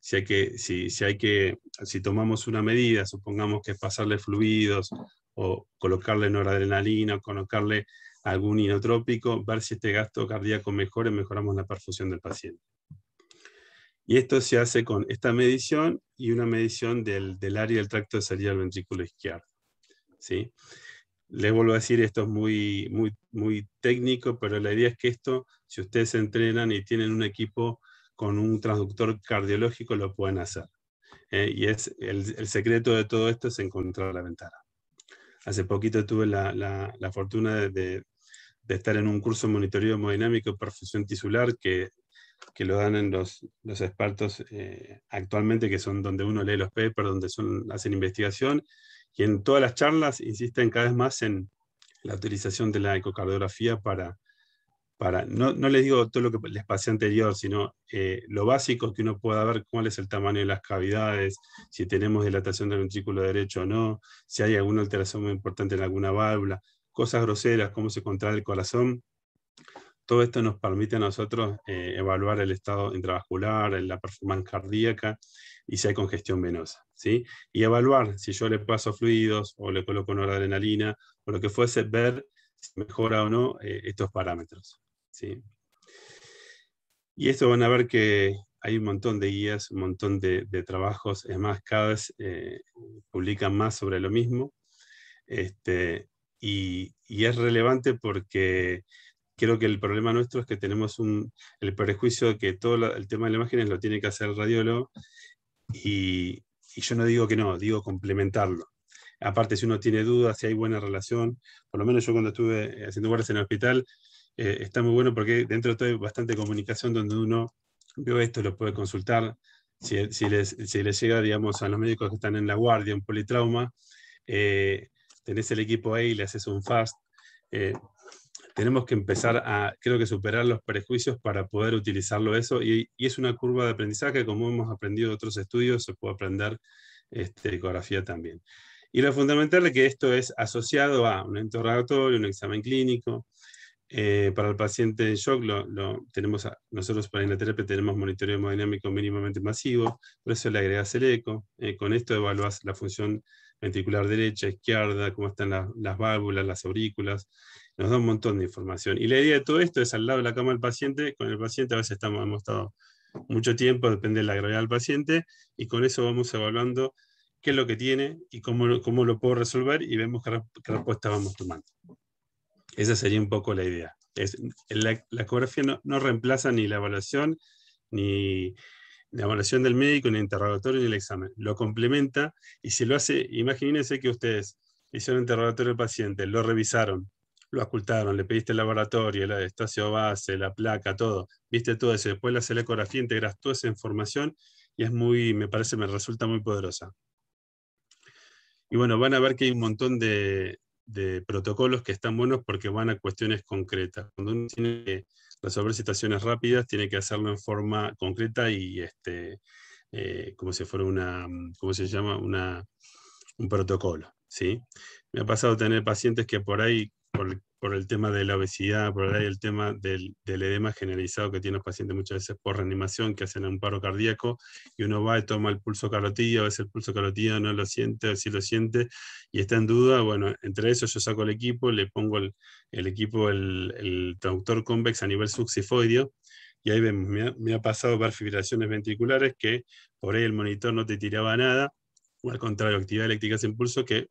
si tomamos una medida, supongamos que es pasarle fluidos o colocarle noradrenalina o colocarle algún inotrópico, ver si este gasto cardíaco mejora y mejoramos la perfusión del paciente. Y esto se hace con esta medición y una medición del área del tracto de salida del ventrículo izquierdo, ¿sí? Les vuelvo a decir, esto es muy, muy, muy técnico, pero la idea es que esto, si ustedes se entrenan y tienen un equipo con un transductor cardiológico, lo pueden hacer. Y el secreto de todo esto es encontrar la ventana. Hace poquito tuve la fortuna de estar en un curso de monitoreo hemodinámico y perfusión tisular que lo dan en los expertos actualmente, que son donde uno lee los papers, donde hacen investigación, y en todas las charlas insisten cada vez más en la utilización de la ecocardiografía no les digo todo lo que les pasé anterior, sino lo básico, que uno pueda ver cuál es el tamaño de las cavidades, si tenemos dilatación del ventrículo derecho o no, si hay alguna alteración muy importante en alguna válvula, cosas groseras, cómo se contrae el corazón. Todo esto nos permite a nosotros evaluar el estado intravascular, la performance cardíaca y si hay congestión venosa, ¿sí? Y evaluar si yo le paso fluidos o le coloco noradrenalina o lo que fuese, ver si mejora o no estos parámetros, ¿sí? Y esto van a ver que hay un montón de guías, un montón de trabajos, es más, cada vez publican más sobre lo mismo. Y es relevante porque creo que el problema nuestro es que tenemos el prejuicio de que todo el tema de las imágenes lo tiene que hacer el radiólogo, y yo no digo que no, digo complementarlo. Aparte, si uno tiene dudas, si hay buena relación, por lo menos yo cuando estuve haciendo guardias en el hospital, está muy bueno porque dentro de todo hay bastante comunicación donde uno ve esto, lo puede consultar. Si les llega, digamos, a los médicos que están en la guardia, un politrauma, tenés el equipo ahí, le haces un fast. Tenemos que empezar a, creo que, superar los prejuicios para poder utilizarlo eso, y es una curva de aprendizaje, como hemos aprendido de otros estudios, se puede aprender ecografía también. Y lo fundamental es que esto es asociado a un interrogatorio, un examen clínico. Para el paciente en shock, nosotros para la terapia tenemos monitoreo hemodinámico mínimamente masivo, por eso le agregas el eco. Con esto evaluás la función ventricular derecha, izquierda, cómo están las válvulas, las aurículas. Nos da un montón de información. Y la idea de todo esto es al lado de la cama del paciente. Con el paciente a veces hemos estado mucho tiempo, depende de la gravedad del paciente, y con eso vamos evaluando qué es lo que tiene y cómo lo puedo resolver, y vemos qué respuesta vamos tomando. Esa sería un poco la idea. La ecografía no reemplaza ni la evaluación, ni la evaluación del médico, ni el interrogatorio, ni el examen. Lo complementa, y si lo hace, imagínense que ustedes hicieron interrogatorio del paciente, lo revisaron, lo ocultaron, le pediste el laboratorio, la estacio base, la placa, todo, viste todo eso, después le haces la ecografía, integras toda esa información, y me resulta muy poderosa. Y bueno, van a ver que hay un montón de protocolos que están buenos porque van a cuestiones concretas. Cuando uno tiene que resolver situaciones rápidas, tiene que hacerlo en forma concreta y como si fuera ¿cómo se llama? Un protocolo, ¿sí? Me ha pasado tener pacientes que por ahí, por el tema de la obesidad, por ahí el tema del edema generalizado que tienen los pacientes muchas veces por reanimación, que hacen un paro cardíaco, y uno va y toma el pulso carotídeo, a veces el pulso carotídeo no lo siente, o sí lo siente, y está en duda. Bueno, entre eso yo saco el equipo, le pongo el equipo, el traductor convex a nivel subsifoideo, y ahí me ha pasado ver fibrilaciones ventriculares que por ahí el monitor no te tiraba nada, o al contrario, actividad eléctrica sin pulso que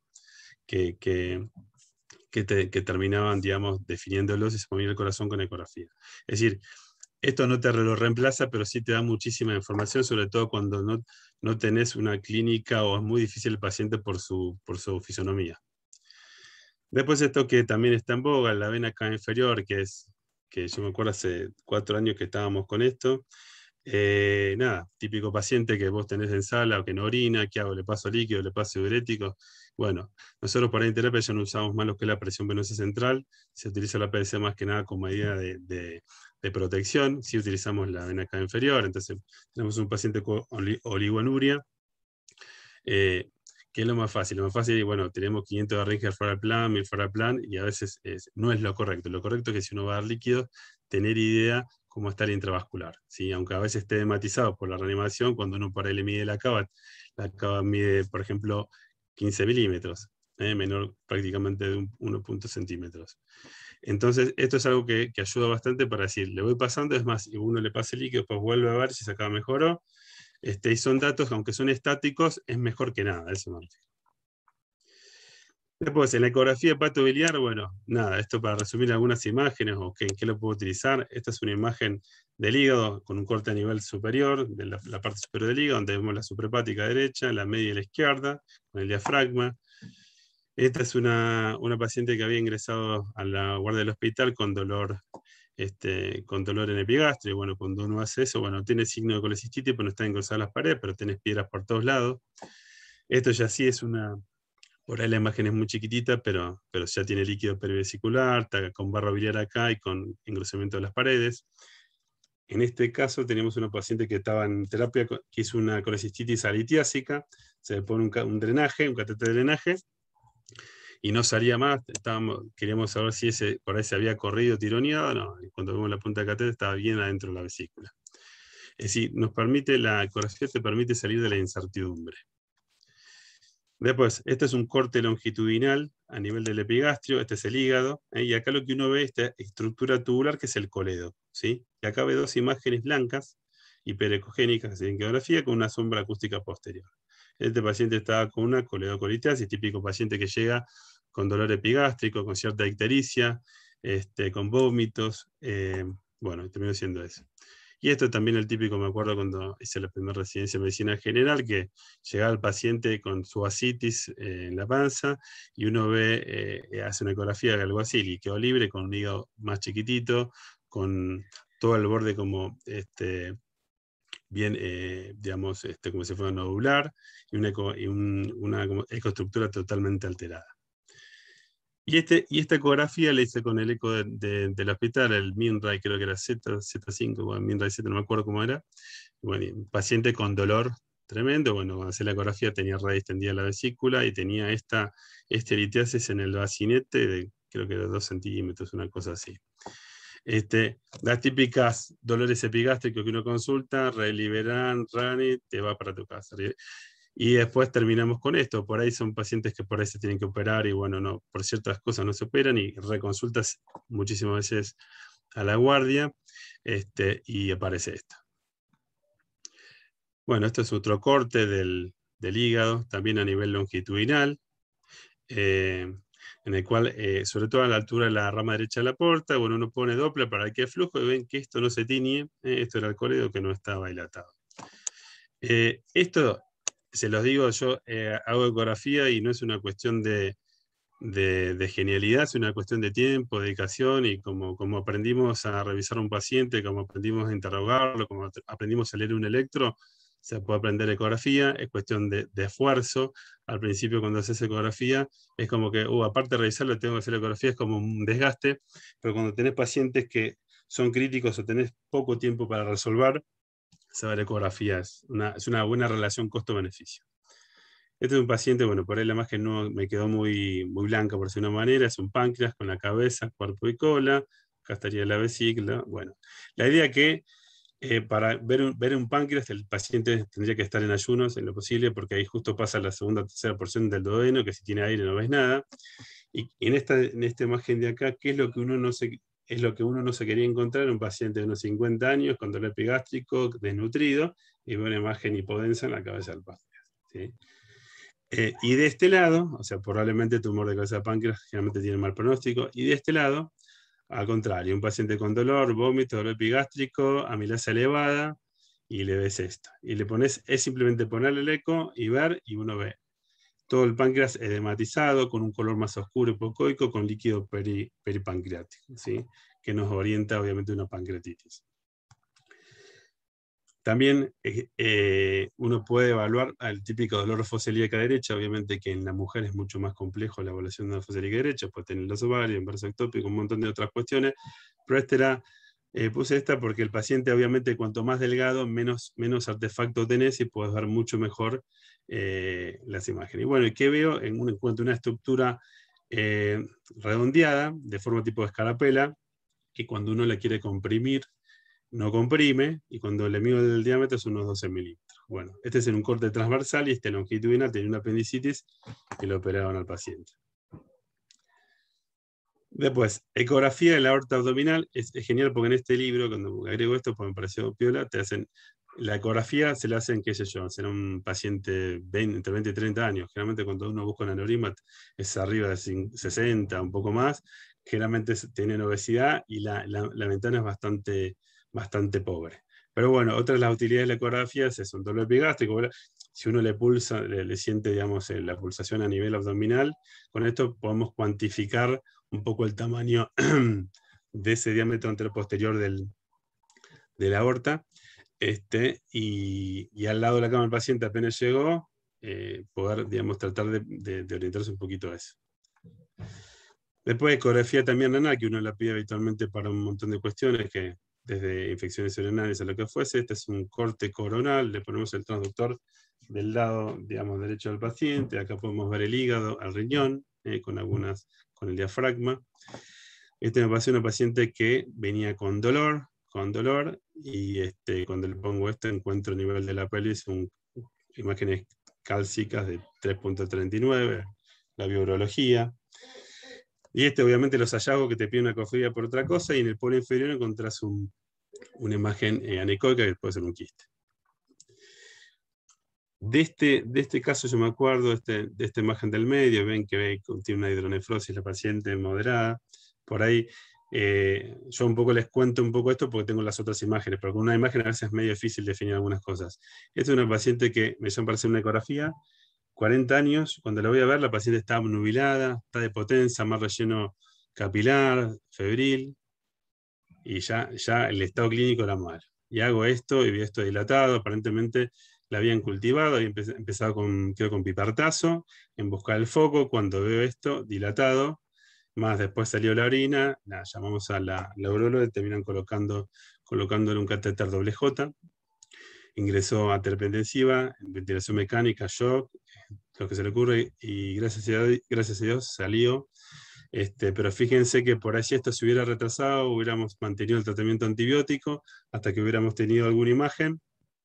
terminaban, digamos, definiéndolos y se ponía el corazón con ecografía. Es decir, esto no te lo reemplaza, pero sí te da muchísima información, sobre todo cuando no tenés una clínica o es muy difícil el paciente por su fisonomía. Después esto que también está en boga, la vena cava inferior, que yo me acuerdo hace 4 años que estábamos con esto. Nada, típico paciente que vos tenés en sala o que no orina, ¿qué hago? ¿Le paso líquido, le paso diurético? Bueno, nosotros por ahí en terapia ya no usamos más lo que es la presión venosa central, se utiliza la PVC más que nada como medida de protección, sí utilizamos la vena cava inferior, entonces tenemos un paciente con oligonuria, que es lo más fácil. Lo más fácil, bueno, tenemos 500 de Ringer fuera del plan, 1000 fuera del plan, y a veces no es lo correcto. Lo correcto es que si uno va a dar líquidos, tener idea cómo está el intravascular, ¿sí? Aunque a veces esté matizado por la reanimación, cuando uno por ahí le mide la cava mide, por ejemplo, 15 milímetros, menor prácticamente de 1 centímetros. Entonces, esto es algo que ayuda bastante para decir, le voy pasando, es más, y uno le pasa el líquido, después vuelve a ver si se acaba mejoró. Y son datos que, aunque son estáticos, es mejor que nada, eso me refiero. Después, en la ecografía hepatobiliar, bueno, nada, esto para resumir algunas imágenes o en qué lo puedo utilizar. Esta es una imagen del hígado con un corte a nivel superior, de la parte superior del hígado, donde vemos la suprahepática derecha, la media y la izquierda, con el diafragma. Esta es una paciente que había ingresado a la guardia del hospital con dolor en epigastrio. Y bueno, cuando uno hace eso, bueno, tiene signo de colecistitis, pero no están engrosadas las paredes, pero tenés piedras por todos lados. Esto ya sí es por ahí la imagen es muy chiquitita, pero ya tiene líquido perivesicular, está con barro biliar acá y con engrosamiento de las paredes. En este caso tenemos una paciente que estaba en terapia, que hizo una colecistitis alitiásica, se le pone un drenaje, un catéter de drenaje, y no salía más. Queríamos saber si por ahí se había corrido tironeado. No, y cuando vemos la punta de catéter estaba bien adentro de la vesícula. Es decir, la ecografía te permite salir de la incertidumbre. Después, este es un corte longitudinal a nivel del epigastrio, este es el hígado, y acá lo que uno ve es esta estructura tubular que es el coledo, ¿sí? Y acá ve 2 imágenes blancas, hiperecogénicas en ecografía, con una sombra acústica posterior. Este paciente estaba con una coledocolitiasis, típico paciente que llega con dolor epigástrico, con cierta ictericia, con vómitos, bueno, terminó siendo eso. Y esto también el típico, me acuerdo cuando hice la primera residencia de medicina general, que llegaba el paciente con su asitis en la panza, y uno hace una ecografía de algo así, y quedó libre con un hígado más chiquitito, con todo el borde como bien, digamos, como si fuera nodular, y una ecoestructura totalmente alterada. Y esta ecografía la hice con el eco del hospital, el MinRay, creo que era Z5, o MinRay Z, no me acuerdo cómo era. Bueno, paciente con dolor tremendo. Bueno, cuando hacía la ecografía tenía raíz tendida en la vesícula y tenía esta litiasis en el bacinete de, creo que era 2 centímetros, una cosa así. Las típicas dolores epigástricos que uno consulta, Reliberan, Rani, te va para tu casa. Y después terminamos con esto. Por ahí son pacientes que por ahí se tienen que operar y bueno, no, por ciertas cosas no se operan y reconsultas muchísimas veces a la guardia y aparece esto. Bueno, esto es otro corte del hígado, también a nivel longitudinal, en el cual, sobre todo a la altura de la rama derecha de la porta, bueno, uno pone Doppler para que haya flujo y ven que esto no se tiñe, esto era el coledo que no estaba dilatado. Esto, se los digo, yo hago ecografía y no es una cuestión de genialidad, es una cuestión de tiempo, dedicación, y como aprendimos a revisar a un paciente, como aprendimos a interrogarlo, como aprendimos a leer un electro, se puede aprender ecografía, es cuestión de esfuerzo. Al principio cuando haces ecografía es como que, aparte de revisarlo, tengo que hacer ecografía, es como un desgaste, pero cuando tenés pacientes que son críticos o tenés poco tiempo para resolver, saber ecografía es una buena relación costo-beneficio. Este es un paciente, bueno, por ahí la imagen no me quedó muy blanca por decir una manera, es un páncreas con la cabeza, cuerpo y cola, acá estaría la vesícula. Bueno, la idea que para ver un páncreas el paciente tendría que estar en ayunos en lo posible, porque ahí justo pasa la segunda o tercera porción del duodeno, que si tiene aire no ves nada. Y en esta imagen de acá, ¿qué es lo que uno no se quería encontrar? Un paciente de unos 50 años con dolor epigástrico, desnutrido, y ve una imagen hipodensa en la cabeza del páncreas, ¿sí? Y de este lado, o sea, probablemente tumor de cabeza de páncreas generalmente tiene mal pronóstico, y de este lado, al contrario, un paciente con dolor, vómito, dolor epigástrico, amilasa elevada, y le ves esto. Y le pones, es simplemente ponerle el eco y ver, y uno ve todo el páncreas edematizado, con un color más oscuro hipocoico, con líquido peripancreático, ¿sí? Que nos orienta obviamente a una pancreatitis. También uno puede evaluar al típico dolor fosa ilíaca derecha, obviamente que en la mujer es mucho más complejo la evaluación de la fosa ilíaca derecha, puede tener los ovarios, embarazo ectópico, un montón de otras cuestiones, pero puse esta porque el paciente obviamente cuanto más delgado, menos artefacto tenés y puedes ver mucho mejor las imágenes. Y bueno, ¿qué veo? Encuentro una estructura redondeada, de forma tipo de escarapela, que cuando uno la quiere comprimir, no comprime, y cuando le mido el diámetro es unos 12 milímetros. Bueno, este es en un corte transversal y este longitudinal tenía una apendicitis y lo operaron al paciente. Después, ecografía de la aorta abdominal, es genial porque en este libro, cuando agrego esto, pues me pareció piola, te hacen, la ecografía se la hacen, qué sé yo, será un paciente entre 20 y 30 años, generalmente cuando uno busca un aneurisma es arriba de 60, un poco más, generalmente tienen obesidad y la ventana es bastante pobre. Pero bueno, otra de las utilidades de la ecografía es un dolor epigástrico. Si uno le pulsa, le siente, digamos, la pulsación a nivel abdominal, con esto podemos cuantificar un poco el tamaño de ese diámetro anteroposterior de la aorta. Y al lado de la cama del paciente apenas llegó, poder, digamos, tratar de orientarse un poquito a eso. Después ecografía también renal, que uno la pide habitualmente para un montón de cuestiones, que desde infecciones urinarias a lo que fuese. Este es un corte coronal, le ponemos el transductor del lado, digamos, derecho del paciente. Acá podemos ver el hígado, el riñón, con el diafragma. Este me pasó una paciente que venía con dolor, y cuando le pongo esto encuentro a nivel de la pelvis imágenes cálcicas de 3.39, la biorología. Y obviamente los hallazgos que te piden una ecografía por otra cosa, y en el polo inferior encontrás una imagen anecoica que puede ser un quiste. De este caso yo me acuerdo de esta imagen del medio, ven que tiene una hidronefrosis la paciente moderada. Por ahí yo un poco les cuento un poco esto porque tengo las otras imágenes, pero con una imagen a veces es medio difícil definir algunas cosas. Esta es una paciente que me llaman para hacer una ecografía, 40 años, cuando la voy a ver la paciente está obnubilada, está de potencia, más relleno capilar, febril, y ya el estado clínico era malo. Y hago esto y vi esto dilatado, aparentemente la habían cultivado, y empezado con pipertazo, en buscar el foco. Cuando veo esto dilatado, más después salió la orina, llamamos a la urologa y terminan colocándole un catéter doble J. Ingresó a terapia intensiva, ventilación mecánica, shock, lo que se le ocurre, y gracias a Dios salió. Pero fíjense que por ahí, si esto se hubiera retrasado, hubiéramos mantenido el tratamiento antibiótico hasta que hubiéramos tenido alguna imagen.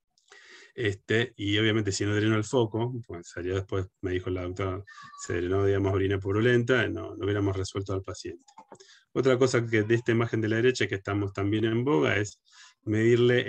Y obviamente si no drenó el foco, pues salió después, me dijo la doctora, se drenó, digamos, orina purulenta, no hubiéramos resuelto al paciente. Otra cosa que de esta imagen de la derecha que estamos también en boga es medirle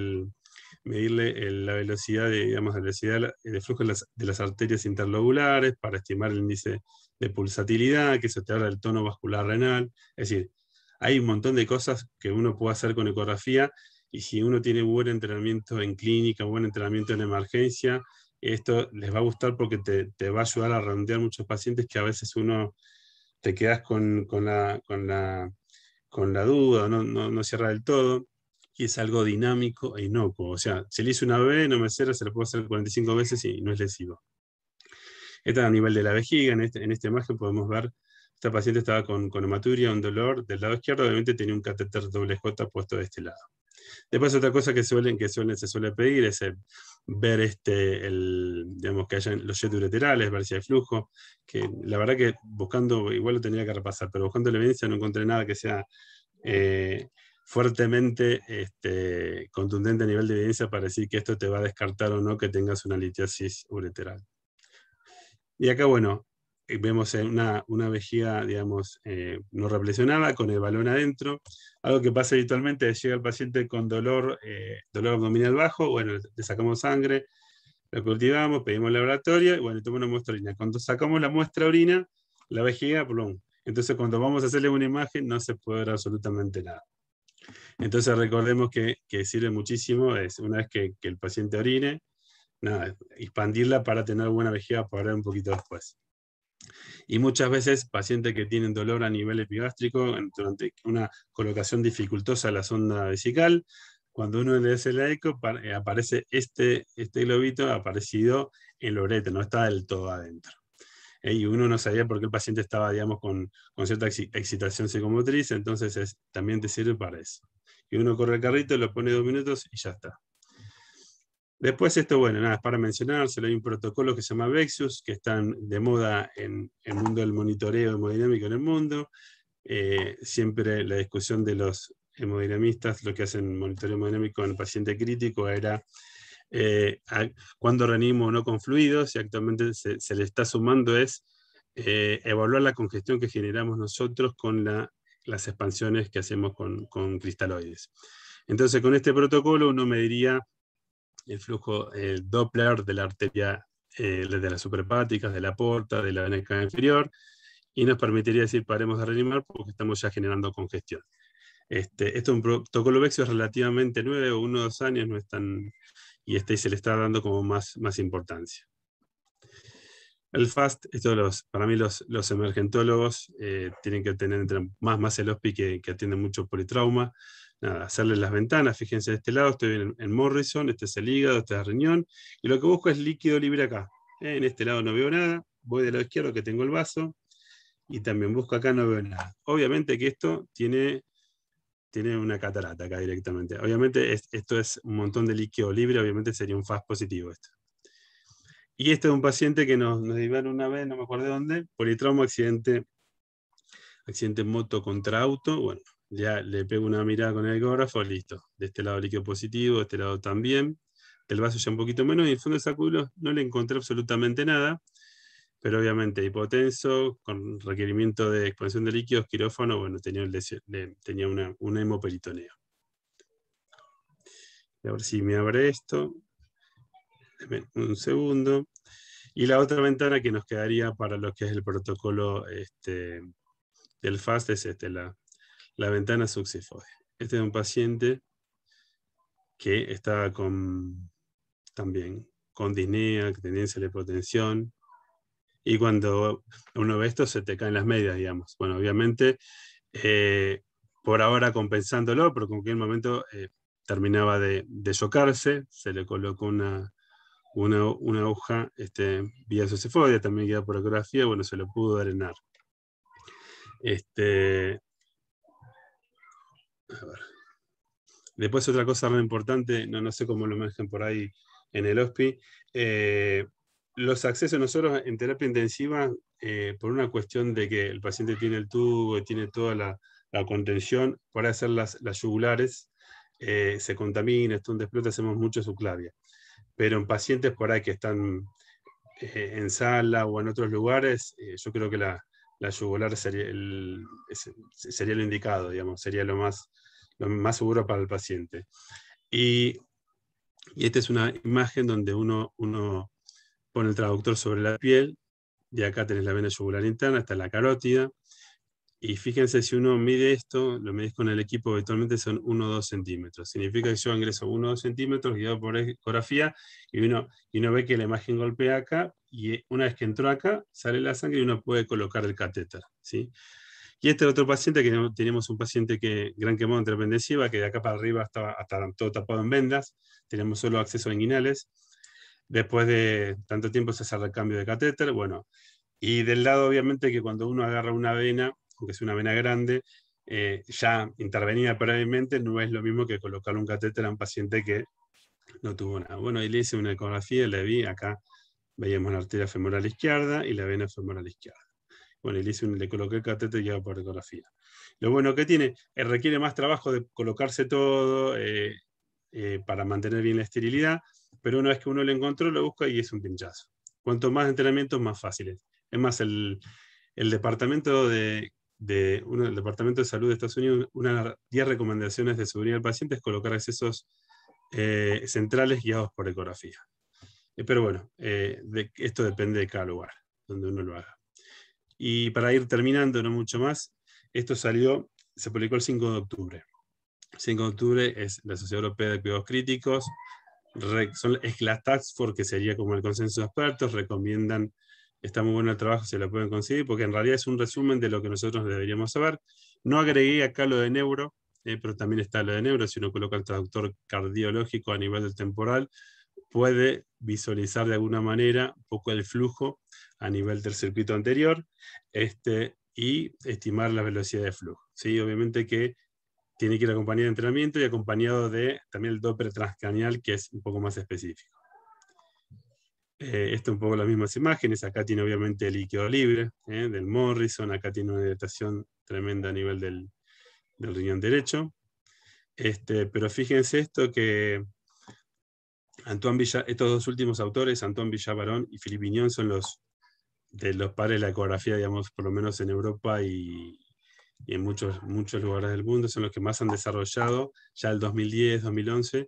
la velocidad de flujo de las arterias interlobulares para estimar el índice de pulsatilidad, que eso te habla del tono vascular renal. Es decir, hay un montón de cosas que uno puede hacer con ecografía, y si uno tiene buen entrenamiento en clínica, buen entrenamiento en emergencia, esto les va a gustar porque te va a ayudar a redondear muchos pacientes que a veces uno te quedas con la duda, no cierra del todo. y es algo dinámico e inocuo. O sea, si le hice una vez, no me cierra, se lo puedo hacer 45 veces y no es lesivo. Esta a nivel de la vejiga, en esta imagen podemos ver, esta paciente estaba con hematuria, un dolor del lado izquierdo, obviamente tenía un catéter doble J puesto de este lado. Después otra cosa que se suele pedir es ver digamos, que hayan los jets ureterales, ver si hay flujo, que la verdad que buscando, igual lo tenía que repasar, pero buscando la evidencia no encontré nada que sea fuertemente contundente a nivel de evidencia para decir que esto te va a descartar o no que tengas una litiasis ureteral. Y acá, bueno, vemos una vejiga, digamos, no replesionada, con el balón adentro. Algo que pasa habitualmente es llega el paciente con dolor abdominal bajo, bueno, le sacamos sangre, lo cultivamos, pedimos laboratorio, y bueno, tomamos una muestra de orina. Cuando sacamos la muestra de orina, la vejiga, plum. Entonces, cuando vamos a hacerle una imagen, no se puede ver absolutamente nada. Entonces, recordemos que sirve muchísimo, es una vez que el paciente orine, nada, expandirla para tener buena vejiga para ver un poquito después. Y muchas veces pacientes que tienen dolor a nivel epigástrico, durante una colocación dificultosa de la sonda vesical, cuando uno le hace la eco, aparece este globito aparecido en la uretra, no está del todo adentro. Y uno no sabía por qué el paciente estaba, digamos, con cierta excitación psicomotriz, entonces también te sirve para eso. Y uno corre el carrito, lo pone 2 minutos y ya está. Después esto, bueno, nada, es para mencionárselo, hay un protocolo que se llama Vexus, que está de moda en el mundo del monitoreo hemodinámico en el mundo. Siempre la discusión de los hemodinamistas, lo que hacen monitoreo hemodinámico en el paciente crítico, era cuándo reanimamos o no con fluidos, y actualmente se le está sumando es evaluar la congestión que generamos nosotros con las expansiones que hacemos con cristaloides. Entonces, con este protocolo uno mediría el flujo, el Doppler de la arteria, de las suprahepáticas, de la porta, de la vena cava inferior, y nos permitiría decir paremos de reanimar porque estamos ya generando congestión. Esto es un protocolo Vexus relativamente nuevo, 1 o 2 años, no es tan, y se le está dando como más importancia. El FAST, para mí los emergentólogos tienen que tener más el OSPI que atiende mucho politrauma. Nada, hacerle las ventanas, fíjense de este lado, estoy en Morrison, este es el hígado, este es el riñón, y lo que busco es líquido libre acá. En este lado no veo nada, voy del lado izquierdo que tengo el vaso, y también busco acá, no veo nada. Obviamente que esto tiene una catarata acá directamente. Obviamente esto es un montón de líquido libre, obviamente sería un FAST positivo esto. Y este es un paciente que nos llevaron una vez, no me acuerdo de dónde, politrauma, accidente moto contra auto. Bueno, ya le pego una mirada con el ecógrafo, listo. De este lado líquido positivo, de este lado también. Del vaso ya un poquito menos, y en el fondo de sacúbulos no le encontré absolutamente nada, pero obviamente hipotenso, con requerimiento de expansión de líquidos, quirófano, bueno, tenía un hemoperitoneo. A ver si me abre esto. Un segundo. Y la otra ventana que nos quedaría para lo que es el protocolo del FAST es la ventana succifoide. Este es un paciente que estaba también con disnea, tendencia a la hipotensión, y cuando uno ve esto se te caen las medias, digamos. Bueno, obviamente, por ahora compensándolo, pero con cualquier momento terminaba de chocarse, se le colocó una aguja vía succifoide, también guiada por ecografía, bueno, se lo pudo drenar. A ver. Después otra cosa muy importante, no sé cómo lo manejan por ahí en el HOSPI, los accesos nosotros en terapia intensiva, por una cuestión de que el paciente tiene el tubo y tiene toda la contención, para hacer las yugulares, se contamina, esto un explote, hacemos mucho subclavia. Pero en pacientes por ahí que están en sala o en otros lugares, yo creo que la yugular sería lo indicado, digamos, sería lo más seguro para el paciente. Y esta es una imagen donde uno pone el traductor sobre la piel, y acá tenés la vena yugular interna, está la carótida, y fíjense, si uno mide esto, lo medís con el equipo, habitualmente son 1 o 2 centímetros. Significa que yo ingreso 1 o 2 centímetros guiado por ecografía, y uno ve que la imagen golpea acá, y una vez que entró acá, sale la sangre y uno puede colocar el catéter, ¿sí? Y este otro paciente, que teníamos un paciente gran quemado en terapia intensiva, que de acá para arriba estaba todo tapado en vendas, teníamos solo acceso a inguinales. Después de tanto tiempo se hace el recambio de catéter, bueno, y del lado obviamente que cuando uno agarra una vena, aunque es una vena grande, ya intervenida previamente, no es lo mismo que colocar un catéter a un paciente que no tuvo nada. Bueno, y le hice una ecografía, le vi, acá veíamos la arteria femoral izquierda y la vena femoral izquierda. Bueno, y le coloqué el catéter y ya por ecografía. Lo bueno que tiene, requiere más trabajo de colocarse todo para mantener bien la esterilidad, pero una vez que uno lo encontró, lo busca y es un pinchazo. Cuanto más entrenamientos, más fáciles. Es más, el departamento del Departamento de Salud de Estados Unidos, una de las 10 recomendaciones de seguridad del paciente es colocar accesos centrales guiados por ecografía. Pero bueno, esto depende de cada lugar donde uno lo haga. Y para ir terminando, no mucho más, esto se publicó el 5 de octubre. El 5 de octubre es la Sociedad Europea de Cuidados Críticos, es la Task Force, que sería como el consenso de expertos, recomiendan, está muy bueno el trabajo, se lo pueden conseguir, porque en realidad es un resumen de lo que nosotros deberíamos saber. No agregué acá lo de neuro, pero también está lo de neuro. Si uno coloca el traductor cardiológico a nivel del temporal, puede visualizar de alguna manera un poco el flujo a nivel del circuito anterior y estimar la velocidad de flujo. ¿Sí? Obviamente que tiene que ir acompañado de entrenamiento y acompañado de también el Doppler transcranial, que es un poco más específico. Esto un poco las mismas imágenes. Acá tiene obviamente el líquido libre del Morrison. Acá tiene una dilatación tremenda a nivel del riñón derecho. Pero fíjense esto que estos dos últimos autores, Antoine Villavarón y Philippe Vignon, son de los padres de la ecografía, digamos, por lo menos en Europa y en muchos lugares del mundo, son los que más han desarrollado ya el 2010, 2011,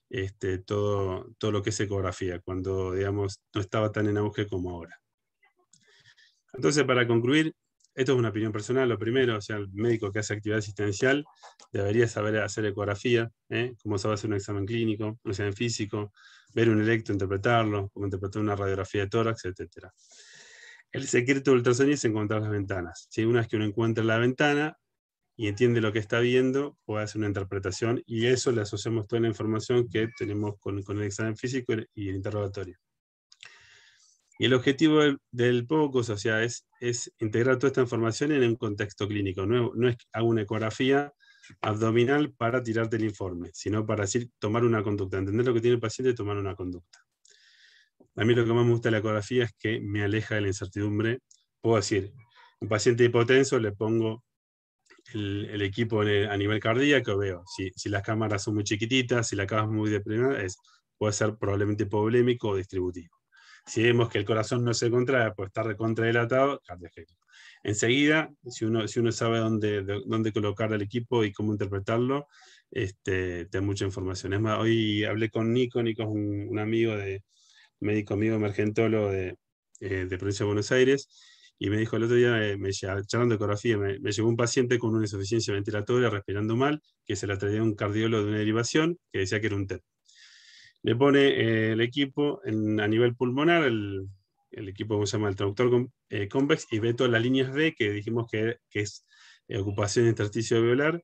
todo lo que es ecografía, cuando, digamos, no estaba tan en auge como ahora. Entonces, para concluir, esto es una opinión personal, lo primero, o sea, el médico que hace actividad asistencial debería saber hacer ecografía, como sabe hacer un examen clínico, un examen físico, ver un electro, interpretarlo, como interpretar una radiografía de tórax, etc. El secreto del ultrasonido es encontrar las ventanas. ¿Sí? Una vez que uno encuentra la ventana y entiende lo que está viendo, puede hacer una interpretación, y eso le asociamos toda la información que tenemos con el examen físico y el interrogatorio. Y el objetivo del POCUS, o sea, es integrar toda esta información en un contexto clínico. No es que haga una ecografía abdominal para tirarte el informe, sino para tomar una conducta, entender lo que tiene el paciente y tomar una conducta. A mí lo que más me gusta de la ecografía es que me aleja de la incertidumbre. Puedo decir, un paciente hipotenso le pongo el equipo a nivel cardíaco, veo si las cámaras son muy chiquititas, si la cámara es muy deprimida, puede ser probablemente hipovolémico o distributivo. Si vemos que el corazón no se contrae, pues está recontradilatado, cardiogénico. Enseguida, si uno sabe dónde colocar el equipo y cómo interpretarlo, te da mucha información. Es más, hoy hablé con Nico es un amigo médico amigo emergentólogo de provincia de Buenos Aires, y me dijo el otro día, charlando de ecografía, me llegó un paciente con una insuficiencia ventilatoria, respirando mal, que se la traía un cardiólogo de una derivación, que decía que era un TEP. Le pone el equipo a nivel pulmonar, el equipo, ¿cómo se llama? El traductor convex, y ve todas las líneas B, que dijimos que es ocupación de intersticio alveolar,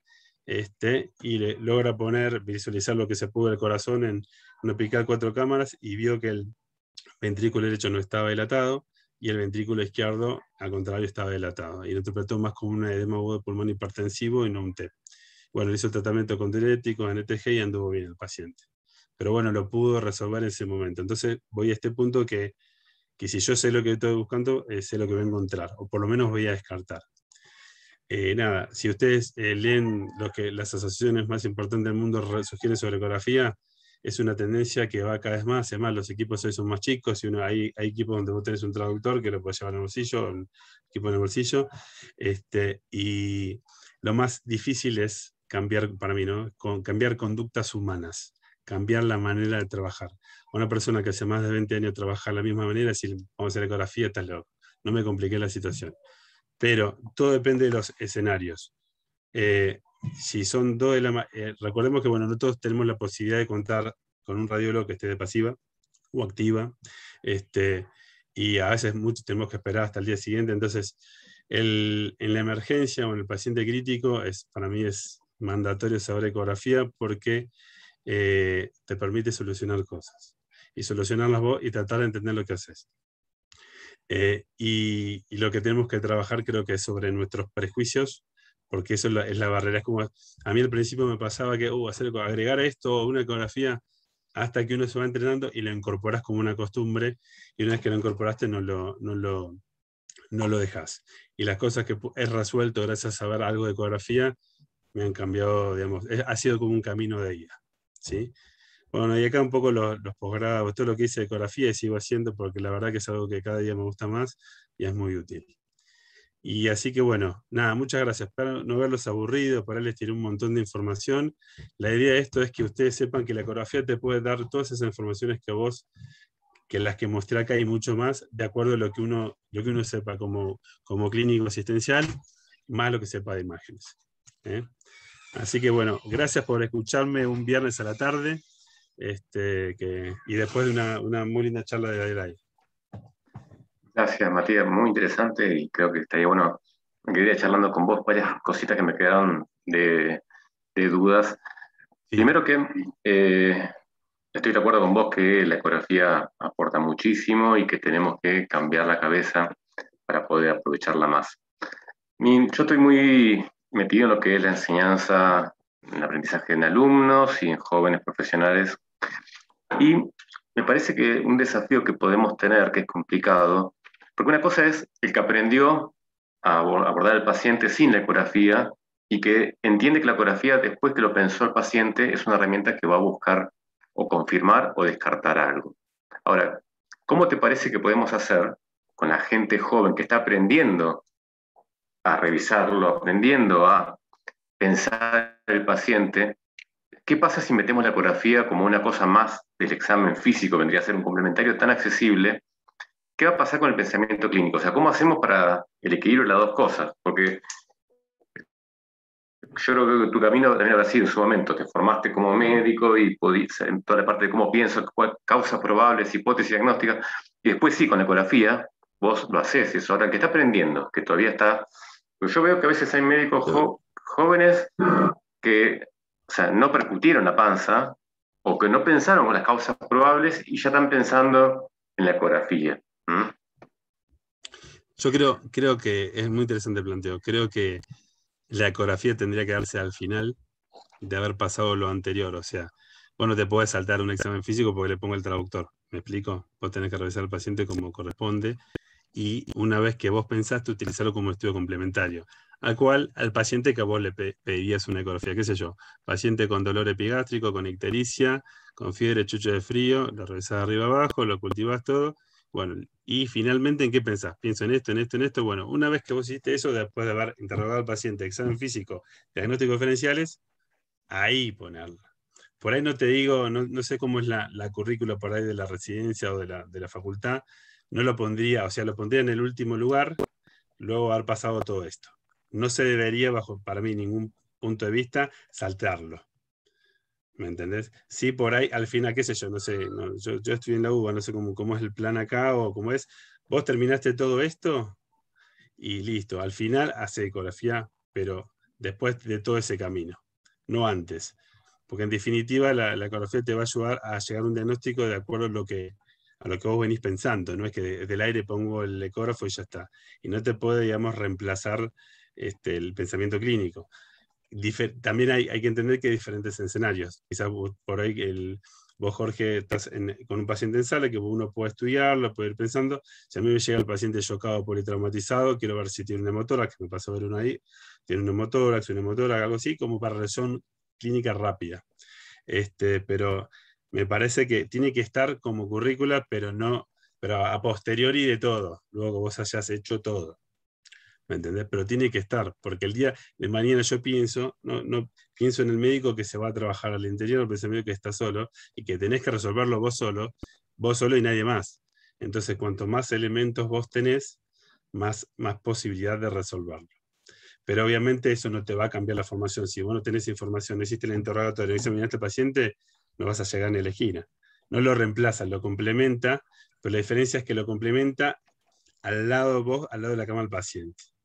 y logra visualizar lo que se pudo del corazón en una picar 4 cámaras, y vio que el ventrículo derecho no estaba dilatado, y el ventrículo izquierdo, al contrario, estaba dilatado. Y lo interpretó más como un edema agudo de pulmón hipertensivo y no un TEP. Bueno, le hizo el tratamiento con diuréticos, NTG, y anduvo bien el paciente. Pero bueno, lo pudo resolver en ese momento. Entonces voy a este punto que si yo sé lo que estoy buscando, sé lo que voy a encontrar, o por lo menos voy a descartar. Nada, si ustedes leen las asociaciones más importantes del mundo sugieren sobre ecografía, es una tendencia que va cada vez más. Además, los equipos hoy son más chicos, y hay equipos donde vos tenés un traductor que lo puedes llevar en el bolsillo, un equipo en el bolsillo, y lo más difícil es cambiar, para mí, ¿no? Cambiar conductas humanas, cambiar la manera de trabajar. Una persona que hace más de 20 años trabaja de la misma manera, decir, vamos a hacer ecografía, estás loco. No me compliqué la situación. Pero todo depende de los escenarios. Si son dos recordemos que bueno, no todos tenemos la posibilidad de contar con un radiólogo que esté de pasiva o activa, y a veces muchos tenemos que esperar hasta el día siguiente. Entonces, En la emergencia o en el paciente crítico, para mí es mandatorio saber ecografía porque te permite solucionar cosas. Y solucionarlas vos y tratar de entender lo que haces. Y lo que tenemos que trabajar creo que es sobre nuestros prejuicios, porque eso es la barrera. Es como, a mí al principio me pasaba que agregar esto o una ecografía hasta que uno se va entrenando y lo incorporas como una costumbre, y una vez que lo incorporaste no lo dejas. Y las cosas que he resuelto gracias a saber algo de ecografía me han cambiado, digamos, ha sido como un camino de ida, ¿sí? Bueno, y acá un poco los posgrados, todo lo que hice de ecografía y sigo haciendo porque la verdad que es algo que cada día me gusta más y es muy útil. Y así que bueno, nada, muchas gracias. Para no verlos aburridos, para les tiré un montón de información. La idea de esto es que ustedes sepan que la ecografía te puede dar todas esas informaciones que las que mostré acá y mucho más, de acuerdo a lo que uno sepa como clínico asistencial, más lo que sepa de imágenes. Así que bueno, gracias por escucharme un viernes a la tarde. Y después de una muy linda charla de Adelaide. Gracias, Matías, muy interesante, y creo que estaría bueno, me quedaría charlando con vos varias cositas que me quedaron de dudas. Sí. Primero que estoy de acuerdo con vos que la ecografía aporta muchísimo y que tenemos que cambiar la cabeza para poder aprovecharla más. Yo estoy muy metido en lo que es la enseñanza, en el aprendizaje en alumnos y en jóvenes profesionales. Y me parece que un desafío que podemos tener, que es complicado, porque una cosa es el que aprendió a abordar al paciente sin la ecografía y que entiende que la ecografía, después que lo pensó el paciente, es una herramienta que va a buscar o confirmar o descartar algo. Ahora, ¿cómo te parece que podemos hacer con la gente joven que está aprendiendo a revisarlo, aprendiendo a pensar el paciente? ¿Qué pasa si metemos la ecografía como una cosa más del examen físico? Vendría a ser un complementario tan accesible. ¿Qué va a pasar con el pensamiento clínico? O sea, ¿cómo hacemos para el equilibrio de las dos cosas? Porque yo creo que tu camino también habrá sido en su momento. Te formaste como médico y en toda la parte de cómo pienso, causas probables, hipótesis diagnósticas. Y después sí, con la ecografía, vos lo haces eso. Ahora, el que está aprendiendo, que todavía está... Pues yo veo que a veces hay médicos jóvenes que, o sea, no percutieron la panza o que no pensaron con las causas probables y ya están pensando en la ecografía. Yo creo que es muy interesante el planteo. Creo que la ecografía tendría que darse al final de haber pasado lo anterior. O sea, vos no te podés saltar un examen físico porque le pongo el traductor. ¿Me explico? Vos tenés que revisar al paciente como corresponde y una vez que vos pensaste, utilizarlo como estudio complementario. Al paciente que a vos le pedirías una ecografía, qué sé yo, paciente con dolor epigástrico, con ictericia, con fiebre, chucho de frío, lo revisás de arriba abajo, lo cultivás todo. Bueno, y finalmente, ¿en qué pensás? Pienso en esto, en esto, en esto. Bueno, una vez que vos hiciste eso, después de haber interrogado al paciente, examen físico, diagnósticos diferenciales, ahí ponerla. Por ahí no te digo, no sé cómo es la currícula por ahí de la residencia o de la facultad, no lo pondría, o sea, lo pondría en el último lugar, luego haber pasado todo esto. No se debería, bajo para mí ningún punto de vista, saltarlo. ¿Me entendés? Sí, por ahí, al final, qué sé yo, no sé, yo estoy en la UBA, no sé cómo es el plan acá o cómo es. Vos terminaste todo esto y listo. Al final hace ecografía, pero después de todo ese camino, no antes. Porque en definitiva la ecografía te va a ayudar a llegar a un diagnóstico de acuerdo a lo que vos venís pensando. No es que desde el aire pongo el ecógrafo y ya está. Y no te puede, digamos, reemplazar el pensamiento clínico. También hay que entender que hay diferentes escenarios. Quizás por ahí vos, Jorge, estás con un paciente en sala que uno puede estudiarlo, puede ir pensando. Si a mí me llega el paciente chocado, politraumatizado, quiero ver si tiene un neumotórax, que me pasó a ver uno ahí, tiene un neumotórax, algo así, como para resolución clínica rápida. Pero me parece que tiene que estar como currícula, pero a posteriori de todo, luego que vos hayas hecho todo. ¿Me entendés? Pero tiene que estar, porque el día de mañana yo pienso, no pienso en el médico que se va a trabajar al interior, pienso en el médico que está solo y que tenés que resolverlo vos solo y nadie más. Entonces, cuanto más elementos vos tenés, más posibilidad de resolverlo. Pero obviamente eso no te va a cambiar la formación. Si vos no tenés información, no hiciste el interrogatorio, no examinaste al paciente, no vas a llegar ni a la esquina. No lo reemplaza, lo complementa, pero la diferencia es que lo complementa al lado de vos, al lado de la cama del paciente.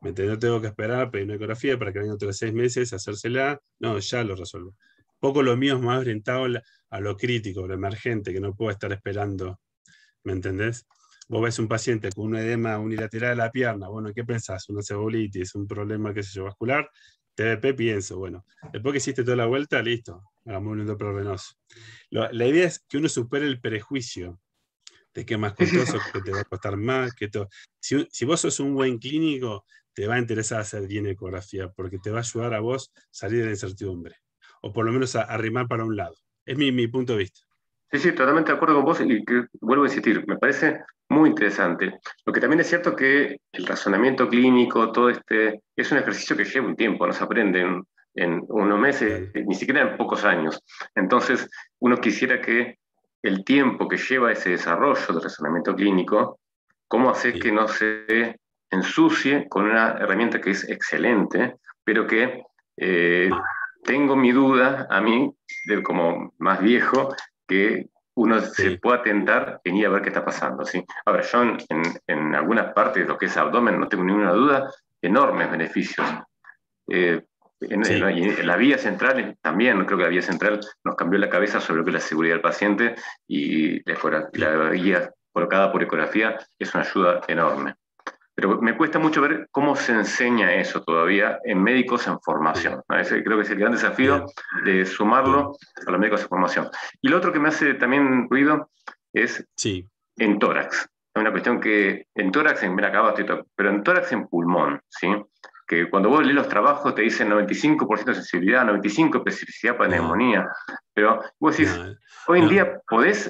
¿Me entendés? No tengo que esperar, pedir una ecografía para que venga otros 6 meses a hacérsela. No, ya lo resuelvo. Poco lo mío es más orientado a lo crítico, lo emergente, que no puedo estar esperando. ¿Me entendés? Vos ves un paciente con un edema unilateral de la pierna, bueno, ¿qué pensás? Una cebulitis, un problema, qué sé yo, vascular, TBP, pienso, bueno, después que hiciste toda la vuelta, listo, hagamos un endoprovenoso. La idea es que uno supere el prejuicio de que es más Sí, sí, sí. costoso, que te va a costar más, que todo. Si vos sos un buen clínico, te va a interesar hacer bien ecografía, porque te va a ayudar a vos salir de la incertidumbre, o por lo menos a arrimar para un lado. Es mi punto de vista. Sí, sí, totalmente de acuerdo con vos y que vuelvo a insistir, me parece muy interesante. Lo que también es cierto que el razonamiento clínico, todo este, es un ejercicio que lleva un tiempo, no se aprende en unos meses, Claro. ni siquiera en pocos años. Entonces, uno quisiera que el tiempo que lleva ese desarrollo del razonamiento clínico, cómo hacer que Sí, no se ensucie con una herramienta que es excelente, pero que eh, sí, tengo mi duda a mí, de como más viejo, que uno se sí. pueda tentar en ir a ver qué está pasando, ¿sí? Ahora, yo en algunas partes de lo que es abdomen no tengo ninguna duda, enormes beneficios. Eh, Sí, y en la vía central también, creo que la vía central nos cambió la cabeza sobre lo que es la seguridad del paciente y sí, la guía colocada por ecografía es una ayuda enorme. Pero me cuesta mucho ver cómo se enseña eso todavía en médicos en sí, formación, ¿no? Ese creo que es el gran desafío bien, de bien, sumarlo a los médicos en formación. Y lo otro que me hace también ruido es sí, en tórax. Es una cuestión que en tórax, mira, acá pero en tórax en pulmón, ¿sí? Que cuando vos lees los trabajos te dicen 95% de sensibilidad, 95% de especificidad para no, neumonía, pero vos decís, no, hoy en no, día podés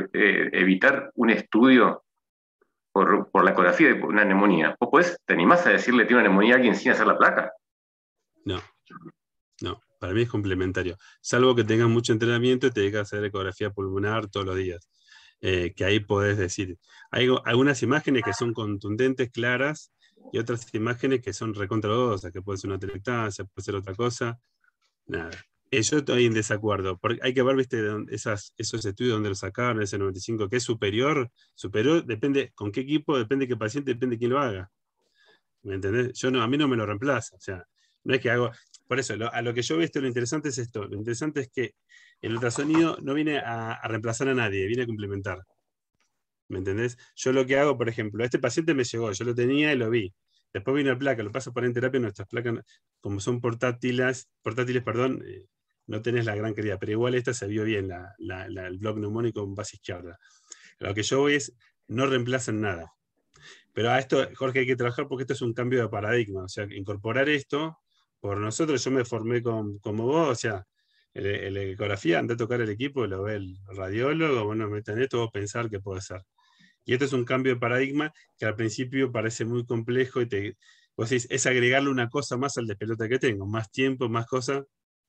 evitar un estudio por la ecografía de una neumonía. ¿Vos podés, te animás a decirle tiene una neumonía a alguien sin hacer la placa? no, no. Para mí es complementario. Salvo que tengas mucho entrenamiento y te dedicas a hacer ecografía pulmonar todos los días. Que ahí podés decir. Hay algunas imágenes que son contundentes, claras, y otras imágenes que son recontradosas, que puede ser una telectasia, puede ser otra cosa. Nada. Yo estoy en desacuerdo, porque hay que ver, viste, esos estudios donde lo sacaron, ese 95, que es superior. Superior depende con qué equipo, depende qué paciente, depende quién lo haga. ¿Me entendés? A mí no me lo reemplaza. O sea, no es que hago. Por eso, a lo que yo veo, lo interesante es esto. Lo interesante es que el ultrasonido no viene a reemplazar a nadie, viene a complementar. ¿Me entendés? Yo lo que hago, por ejemplo, este paciente me llegó, yo lo tenía y lo vi. Después vino la placa, lo paso por en terapia, nuestras placas, como son portátiles, perdón, no tenés la gran calidad, pero igual esta se vio bien, el bloque neumónico en base izquierda. Lo que yo voy es, no reemplazan nada. Pero a esto, Jorge, hay que trabajar porque esto es un cambio de paradigma, o sea, incorporar esto, por nosotros, yo me formé como vos, o sea, la ecografía, anda a tocar el equipo, lo ve el radiólogo, bueno, metan esto, vos pensar qué puede ser. Y esto es un cambio de paradigma que al principio parece muy complejo y vos decís, es agregarle una cosa más al despelote que tengo, más tiempo, más cosas.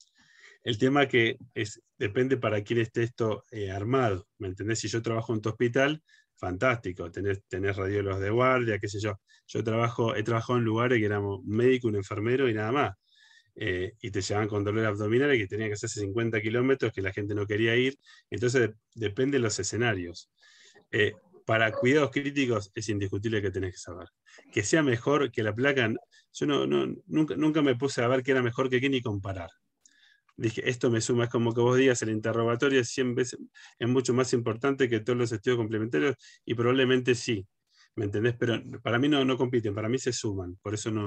El tema que depende para quién esté esto armado, ¿me entendés? Si yo trabajo en tu hospital, fantástico, tenés radiólogos de guardia, qué sé yo. He trabajado en lugares que éramos un médico, un enfermero y nada más. Y te llevaban con dolor abdominal y que tenían que hacerse 50 kilómetros, que la gente no quería ir. Entonces depende de los escenarios. Para cuidados críticos es indiscutible que tenés que saber. Que sea mejor que la placa, yo nunca me puse a ver qué era mejor que qué ni comparar. Dije, esto me suma, es como que vos digas, el interrogatorio es 100 veces, es mucho más importante que todos los estudios complementarios y probablemente sí, ¿me entendés? Pero para mí no compiten, para mí se suman, por eso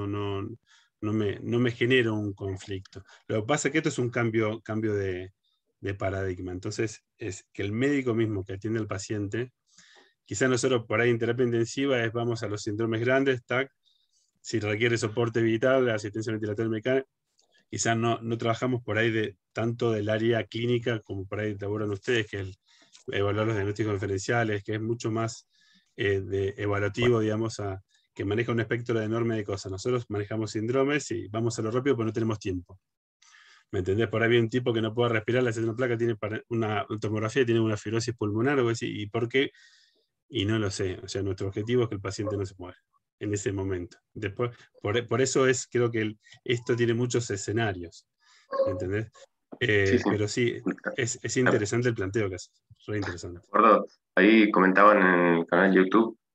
no me genera un conflicto. Lo que pasa es que esto es un cambio de paradigma, entonces es que el médico mismo que atiende al paciente, quizás nosotros por ahí en terapia intensiva vamos a los síndromes grandes, TAC, si requiere soporte vital, asistencia ventilatorial mecánica, quizás no trabajamos por ahí tanto del área clínica como por ahí laboran ustedes, que es evaluar los diagnósticos diferenciales, que es mucho más evaluativo, digamos, que maneja un espectro enorme de cosas. Nosotros manejamos síndromes y vamos a lo rápido, pero no tenemos tiempo. ¿Me entendés? Por ahí hay un tipo que no puede respirar, le hacen una placa, tiene una tomografía, tiene una fibrosis pulmonar, o algo así, ¿y por qué? Y no lo sé. O sea, nuestro objetivo es que el paciente no se muera en ese momento. Después, por eso creo que esto tiene muchos escenarios, ¿me entendés? Sí, sí. Pero sí, es De interesante el planteo que haces, re interesante. acuerdo. Ahí comentaban en el canal de YouTube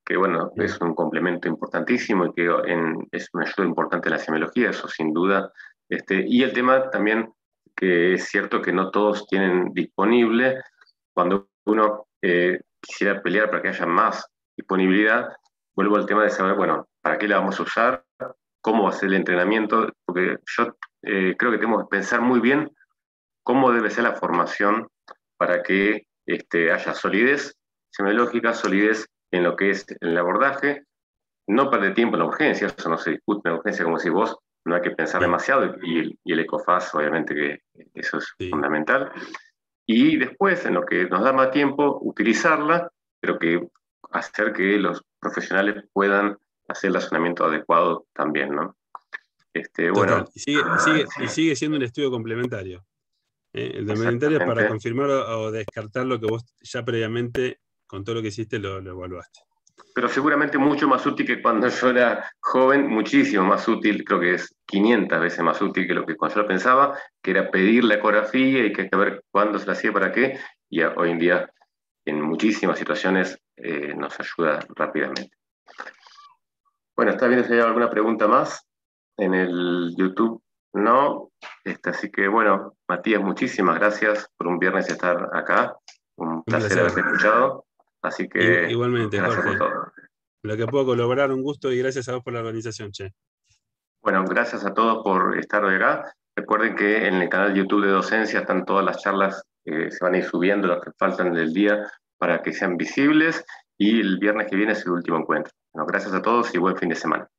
que bueno, es un complemento importantísimo y que es una ayuda importante en la semiología, eso sin duda. Y el tema también, que es cierto que no todos tienen disponible, cuando uno quisiera pelear para que haya más disponibilidad, vuelvo al tema de saber, bueno, ¿para qué la vamos a usar? ¿Cómo va a ser el entrenamiento? Porque yo creo que tenemos que pensar muy bien cómo debe ser la formación para que haya solidez semiológica, solidez en lo que es el abordaje, no perder tiempo en la urgencia, eso no se discute en la urgencia, como decís vos, no hay que pensar Sí, demasiado, y el ECOFAS, obviamente que eso es sí. fundamental. Y después, en lo que nos da más tiempo, utilizarla, pero que hacer que los profesionales puedan hacer el razonamiento adecuado también, ¿no? Total. Bueno, Y sigue siendo un estudio complementario. El complementario es para exactamente. confirmar o descartar lo que vos ya previamente, con todo lo que hiciste, lo evaluaste. Pero seguramente mucho más útil que cuando yo era joven, muchísimo más útil, creo que es 500 veces más útil que lo que cuando yo pensaba, que era pedir la ecografía y que hay que ver cuándo se la hacía, para qué, y hoy en día en muchísimas situaciones nos ayuda rápidamente. Bueno, está bien si hay alguna pregunta más en el YouTube. No, así que bueno, Matías, muchísimas gracias por un viernes estar acá. Un Un placer placer. haberte escuchado. Así que Igualmente, gracias por Jorge. todo. Lo que puedo colaborar, un gusto y gracias a vos por la organización, che. Bueno, gracias a todos por estar hoy acá. Recuerden que en el canal de YouTube de Docencia están todas las charlas, se van a ir subiendo las que faltan del día para que sean visibles, y el viernes que viene es el último encuentro. Bueno, gracias a todos y buen fin de semana.